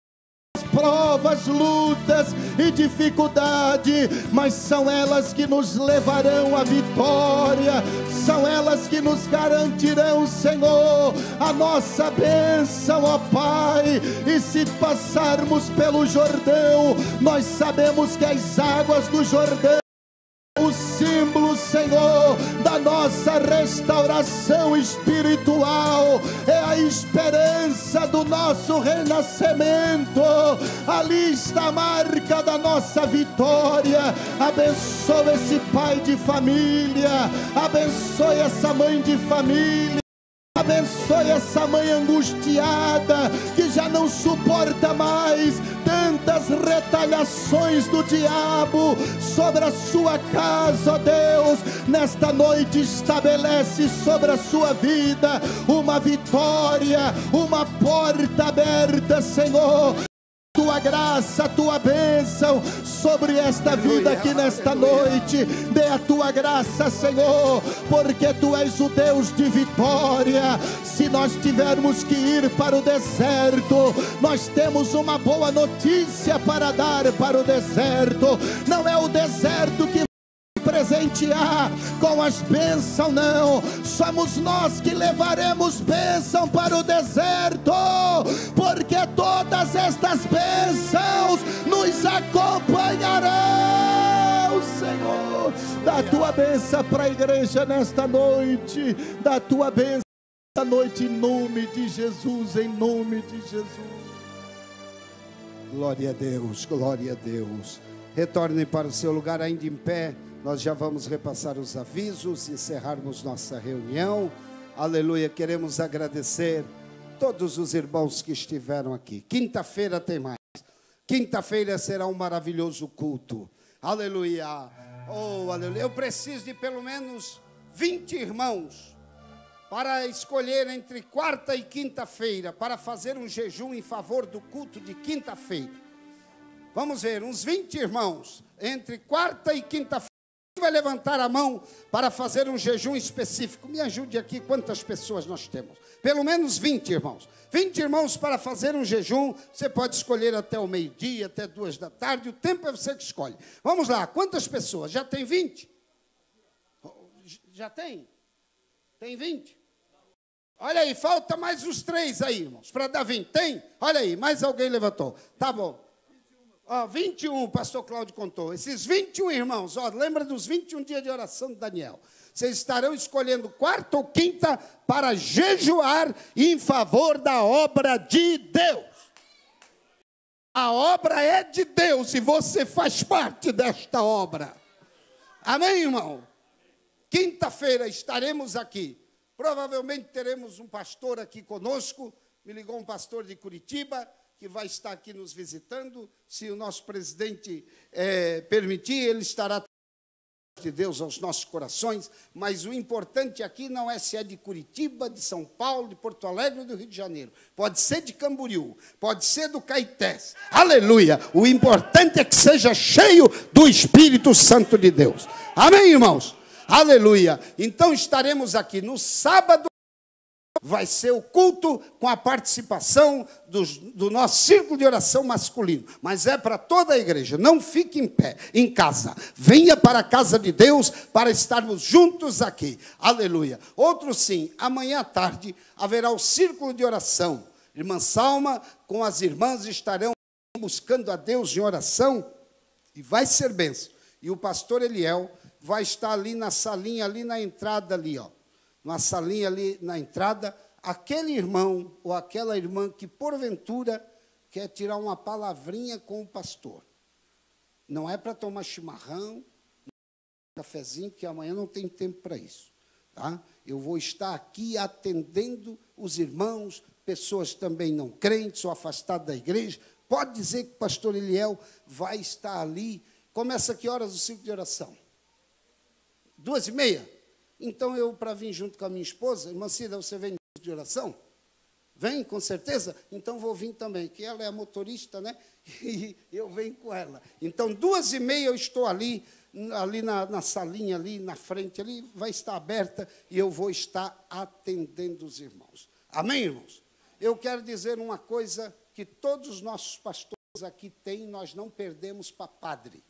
provas, lutas e dificuldade, mas são elas que nos levarão à vitória, são elas que nos garantirão, Senhor, a nossa bênção, ó Pai. E se passarmos pelo Jordão, nós sabemos que as águas do Jordão, o símbolo, Senhor, da nossa restauração espiritual, é a esperança do nosso renascimento. Ali está a marca da nossa vitória. Abençoa esse pai de família, abençoe essa mãe de família, abençoe essa mãe angustiada, que já não suporta mais tantas retaliações do diabo sobre a sua casa, ó Deus. Nesta noite estabelece sobre a sua vida uma vitória, uma porta aberta, Senhor. Tua graça, tua bênção sobre esta vida aqui nesta noite. Dê a tua graça, Senhor, porque tu és o Deus de vitória. Se nós tivermos que ir para o deserto, nós temos uma boa notícia para dar para o deserto. Não é o deserto que presentear com as bênçãos, não, somos nós que levaremos bênção para o deserto, porque todas estas bênçãos nos acompanharão, Senhor. Dá a tua bênção para a igreja nesta noite, dá a tua bênção nesta noite, em nome de Jesus, em nome de Jesus. Glória a Deus, glória a Deus. Retornem para o seu lugar ainda em pé. Nós já vamos repassar os avisos, encerrarmos nossa reunião. Aleluia, queremos agradecer todos os irmãos que estiveram aqui. Quinta-feira tem mais. Quinta-feira será um maravilhoso culto. Aleluia. Oh, aleluia. Eu preciso de pelo menos vinte irmãos para escolher entre quarta e quinta-feira, para fazer um jejum em favor do culto de quinta-feira. Vamos ver, uns vinte irmãos, entre quarta e quinta-feira. vai levantar a mão para fazer um jejum específico? Me ajude aqui, quantas pessoas nós temos? Pelo menos vinte, irmãos. vinte irmãos para fazer um jejum. Você pode escolher até o meio-dia, até duas da tarde. O tempo é você que escolhe. Vamos lá, quantas pessoas? Já tem vinte? Já tem? Tem vinte? Olha aí, falta mais os três aí, irmãos, para dar vinte. Tem? Olha aí, mais alguém levantou. Tá bom. Ó, vinte e um, o pastor Cláudio contou. Esses vinte e um irmãos, ó, lembra dos vinte e um dias de oração de Daniel. Vocês estarão escolhendo quarta ou quinta para jejuar em favor da obra de Deus. A obra é de Deus e você faz parte desta obra. Amém, irmão? Quinta-feira estaremos aqui. Provavelmente teremos um pastor aqui conosco. Me ligou um pastor de Curitiba, que vai estar aqui nos visitando. Se o nosso presidente é, permitir, ele estará de Deus aos nossos corações. Mas o importante aqui não é se é de Curitiba, de São Paulo, de Porto Alegre ou do Rio de Janeiro. Pode ser de Camboriú, pode ser do Caetés. Aleluia! O importante é que seja cheio do Espírito Santo de Deus. Amém, irmãos? Aleluia! Então estaremos aqui no sábado. Vai ser o culto com a participação dos, do nosso círculo de oração masculino. Mas é para toda a igreja. Não fique em pé, em casa. Venha para a casa de Deus para estarmos juntos aqui. Aleluia. Outro sim, amanhã à tarde haverá o círculo de oração. Irmã Salma com as irmãs estarão buscando a Deus em oração. E vai ser bênção. E o pastor Eliel vai estar ali na salinha, ali na entrada ali, ó. Numa salinha ali na entrada, aquele irmão ou aquela irmã que, porventura, quer tirar uma palavrinha com o pastor. Não é para tomar chimarrão, um cafezinho, que amanhã não tem tempo para isso. Tá? Eu vou estar aqui atendendo os irmãos, pessoas também não crentes ou afastadas da igreja. Pode dizer que o pastor Eliel vai estar ali. Começa que horas o ciclo de oração? Duas e meia? Então, eu, para vir junto com a minha esposa, irmã Cida, você vem de oração? Vem, com certeza? Então, vou vir também, que ela é a motorista, né? E eu venho com ela. Então, duas e meia eu estou ali, ali na, na salinha, ali na frente, ali, vai estar aberta, e eu vou estar atendendo os irmãos. Amém, irmãos? Eu quero dizer uma coisa que todos os nossos pastores aqui têm, nós não perdemos para padre.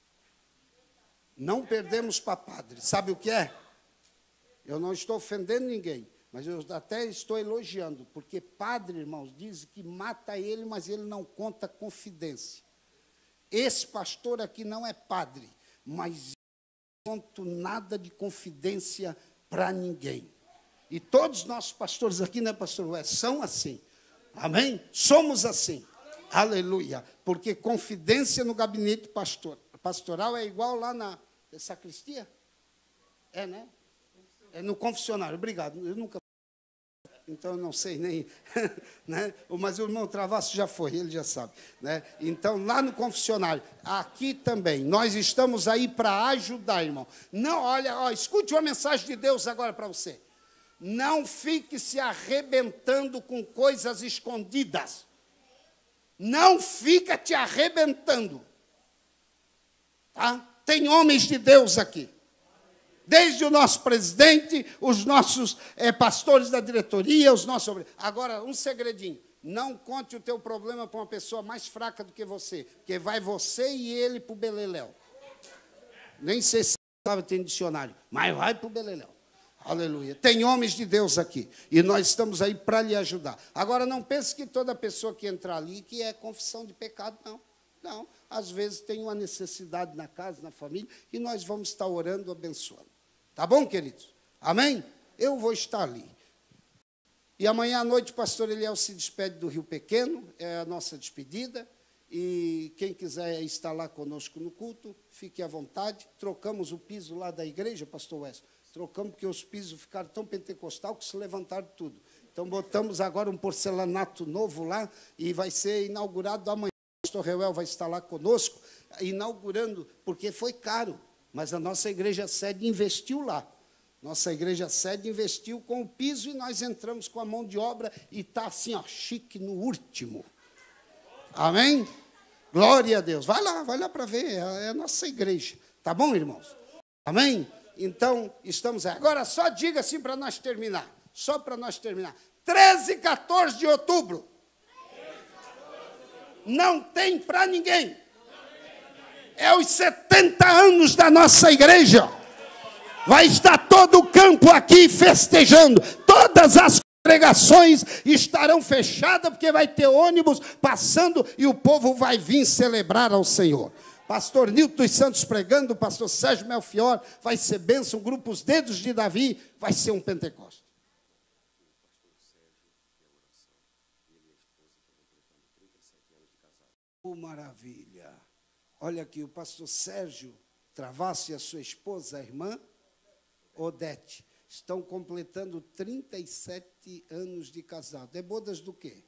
Não perdemos para padre. Sabe o que é? Eu não estou ofendendo ninguém, mas eu até estou elogiando, porque padre, irmãos, diz que mata ele, mas ele não conta confidência. Esse pastor aqui não é padre, mas eu não conto nada de confidência para ninguém. E todos os nossos pastores aqui, né, pastor Ué, são assim. Amém? Somos assim. Aleluia. Porque confidência no gabinete pastor, pastoral é igual lá na sacristia? É, né? É no confessionário, obrigado. Eu nunca. Então, eu não sei nem. Né? Mas o irmão Travasso já foi, ele já sabe. Né? Então, lá no confessionário, aqui também, nós estamos aí para ajudar, irmão. Não, olha, ó, escute uma mensagem de Deus agora para você. Não fique se arrebentando com coisas escondidas. Não fica te arrebentando. Tá? Tem homens de Deus aqui. Desde o nosso presidente, os nossos é, pastores da diretoria, os nossos... Agora, um segredinho. Não conte o teu problema para uma pessoa mais fraca do que você, porque vai você e ele para o beleléu. Nem sei se tem dicionário, mas vai para o beleléu. Aleluia. Tem homens de Deus aqui, e nós estamos aí para lhe ajudar. Agora, não pense que toda pessoa que entrar ali que é confissão de pecado, não. Não, às vezes tem uma necessidade na casa, na família, e nós vamos estar orando, abençoando. Tá bom, queridos? Amém? Eu vou estar ali. E amanhã à noite o pastor Eliel se despede do Rio Pequeno, é a nossa despedida. E quem quiser estar lá conosco no culto, fique à vontade. Trocamos o piso lá da igreja, pastor Wes. Trocamos porque os pisos ficaram tão pentecostal que se levantaram tudo. Então, botamos agora um porcelanato novo lá e vai ser inaugurado amanhã. O pastor Reuel vai estar lá conosco, inaugurando, porque foi caro. Mas a nossa igreja sede investiu lá. Nossa igreja sede investiu com o piso e nós entramos com a mão de obra e está assim, ó, chique no último. Amém? Glória a Deus. Vai lá, vai lá para ver, é a nossa igreja. Tá bom, irmãos? Amém? Então, estamos aí. Agora, só diga assim para nós terminar. Só para nós terminar. treze e quatorze de outubro. Não tem para ninguém. É os setenta anos da nossa igreja. Vai estar todo o campo aqui festejando. Todas as congregações estarão fechadas, porque vai ter ônibus passando e o povo vai vir celebrar ao Senhor. Pastor Nilton dos Santos pregando, pastor Sérgio Melfior, vai ser bênção, grupo Os Dedos de Davi, vai ser um Pentecostes. Oh, maravilha. Olha aqui, o pastor Sérgio Travasso e a sua esposa, a irmã Odete, estão completando trinta e sete anos de casado. É bodas do quê?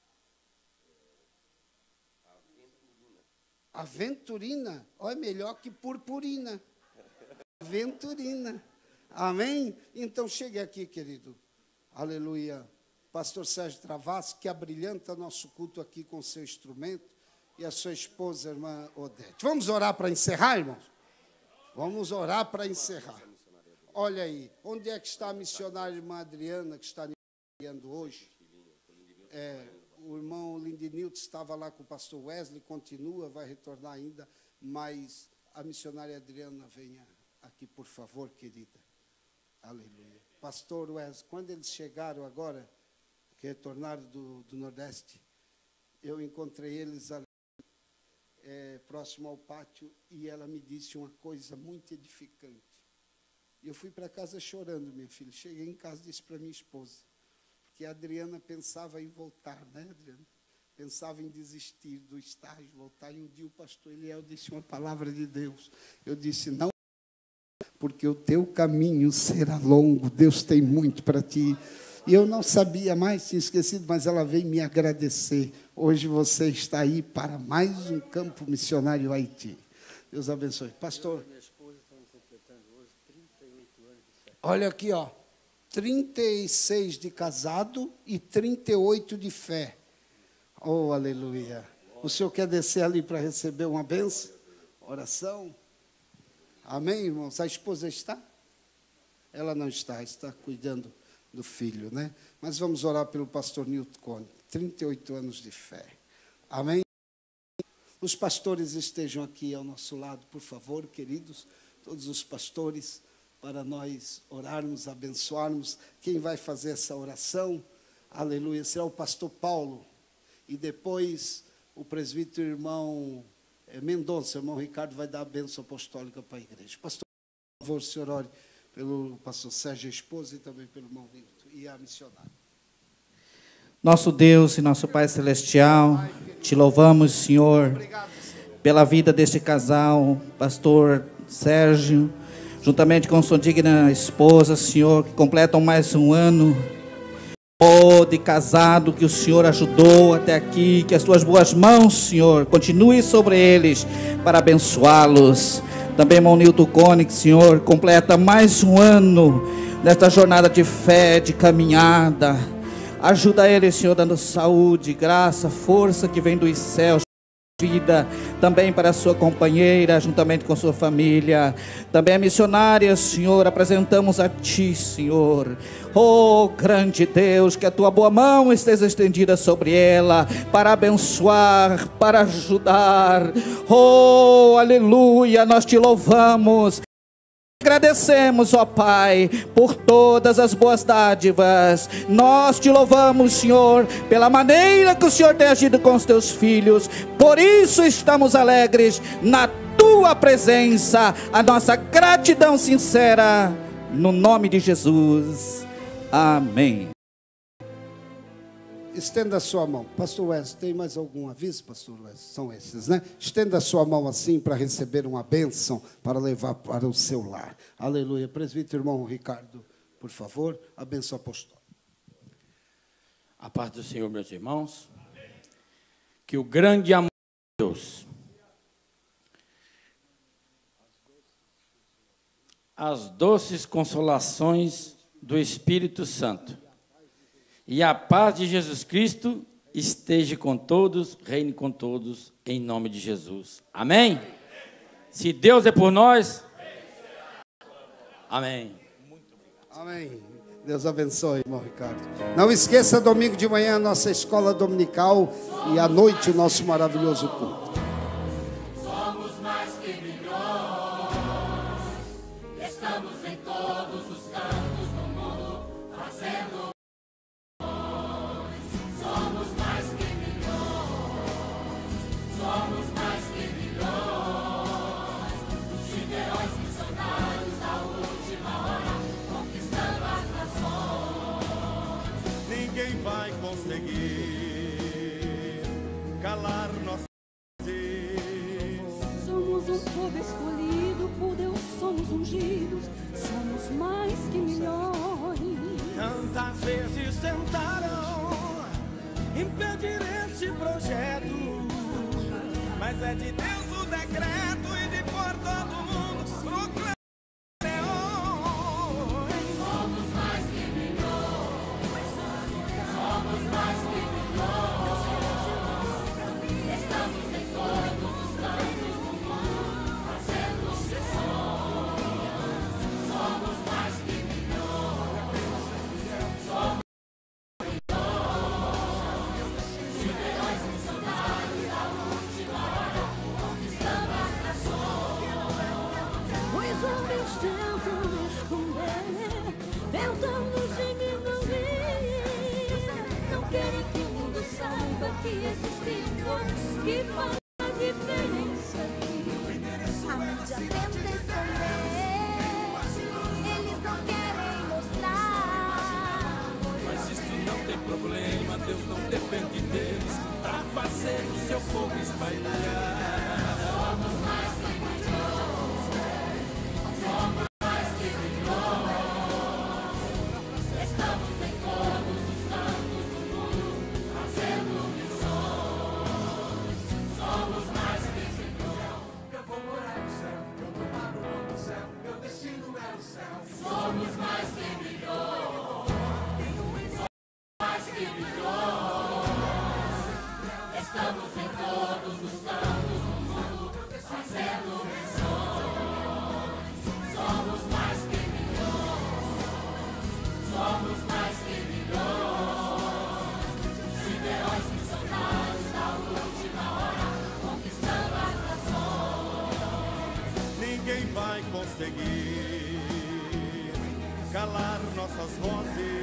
Aventurina. Olha, melhor que purpurina. Aventurina. Amém? Então, chegue aqui, querido. Aleluia. Pastor Sérgio Travasso, que abrilhanta nosso culto aqui com seu instrumento, e a sua esposa, a irmã Odete. Vamos orar para encerrar, irmãos? Vamos orar para encerrar. Olha aí, onde é que está a missionária irmã Adriana, que está enviando hoje? É, o irmão Lindinilton estava lá com o pastor Wesley, continua, vai retornar ainda, mas a missionária Adriana, venha aqui, por favor, querida. Aleluia. Pastor Wesley, quando eles chegaram agora, que retornaram do, do Nordeste, eu encontrei eles ali, é, próximo ao pátio, e ela me disse uma coisa muito edificante. Eu fui para casa chorando, minha filha. Cheguei em casa e disse para minha esposa, porque a Adriana pensava em voltar, né, Adriana? Pensava em desistir do estágio, voltar. E um dia o pastor Eliel disse uma palavra de Deus. Eu disse, não, porque o teu caminho será longo. Deus tem muito para ti. E eu não sabia mais, tinha esquecido, mas ela veio me agradecer. Hoje você está aí para mais um campo missionário Haiti. Deus abençoe. Pastor. Olha aqui, ó, trinta e seis de casado e trinta e oito de fé. Oh, aleluia. O senhor quer descer ali para receber uma bênção? Oração? Amém, irmãos? A esposa está? Ela não está, está cuidando do filho, né? Mas vamos orar pelo pastor Nilton Cone, trinta e oito anos de fé. Amém? Os pastores estejam aqui ao nosso lado, por favor, queridos, todos os pastores, para nós orarmos, abençoarmos. Quem vai fazer essa oração, aleluia, será o pastor Paulo, e depois o presbítero irmão Mendonça, o irmão Ricardo, vai dar a bênção apostólica para a igreja. Pastor, por favor, o senhor ore pelo pastor Sérgio, a esposa, e também pelo irmão Nilton e a missionária. Nosso Deus e nosso Pai Celestial, te louvamos, Senhor, pela vida deste casal, pastor Sérgio, juntamente com sua digna esposa, Senhor, que completam mais um ano oh, de casado, que o Senhor ajudou até aqui, que as tuas boas mãos, Senhor, continue sobre eles para abençoá-los. Também, irmão Nilton Cone, Senhor, completa mais um ano nesta jornada de fé, de caminhada. Ajuda ele, Senhor, dando saúde, graça, força que vem dos céus. Vida também para a sua companheira, juntamente com sua família, também a missionária, Senhor, apresentamos a Ti, Senhor, oh grande Deus, que a Tua boa mão esteja estendida sobre ela, para abençoar, para ajudar, oh aleluia, nós Te louvamos. Agradecemos, ó Pai, por todas as boas dádivas. Nós te louvamos, Senhor, pela maneira que o Senhor tem agido com os teus filhos. Por isso estamos alegres na tua presença. A nossa gratidão sincera, no nome de Jesus. Amém. Estenda a sua mão. Pastor Wesley, tem mais algum aviso, pastor Wesley? São esses, né? Estenda a sua mão assim para receber uma bênção, para levar para o seu lar. Aleluia. Presbítero irmão Ricardo, por favor, a bênção apostólica. A paz do Senhor, meus irmãos. Que o grande amor de Deus, as doces consolações do Espírito Santo e a paz de Jesus Cristo esteja com todos, reine com todos, em nome de Jesus. Amém? Se Deus é por nós, Amém. Amém. Deus abençoe, irmão Ricardo. Não esqueça, domingo de manhã, a nossa escola dominical e à noite o nosso maravilhoso culto. Somos mais que milhões, estamos em todos os cantos do mundo, fazendo. Somos mais que milhões, somos mais que milhões, gideões missionários da última hora, conquistando as nações. Ninguém vai conseguir calar nossa. Somos um povo escolhido por Deus, somos ungidos, somos mais que milhões. Tantas vezes tentaram impedir este projeto, mas é de Deus o decreto e de por todo mundo proclama. Somos mais que milhões, somos mais que milhões, estamos em todos os cantos do mundo, fazendo missões. Somos mais que milhões, somos gideões missionários da última hora, conquistando as nações. Os homens tentam nos esconder, tentam nos diminuir, não querem que o mundo saiba que existe um Deus que faz a diferença aqui. A mídia tenta esconder, eles não querem mostrar. Mas isso não tem problema, Deus não depende deles para fazer o seu fogo espalhar. Somos mais que milhões, somos mais que milhões, estamos em todos os cantos do mundo, fazendo missões. Somos mais que milhões. Eu vou morar no céu, eu vou para o novo céu, meu destino é o céu. Somos mais que milhões, mais que milhões, estamos em todos os cantos do mundo, fazendo missões. Somos mais que milhões, somos mais que milhões, gideões missionários da última hora, conquistando as nações. Ninguém vai conseguir calar nossas vozes.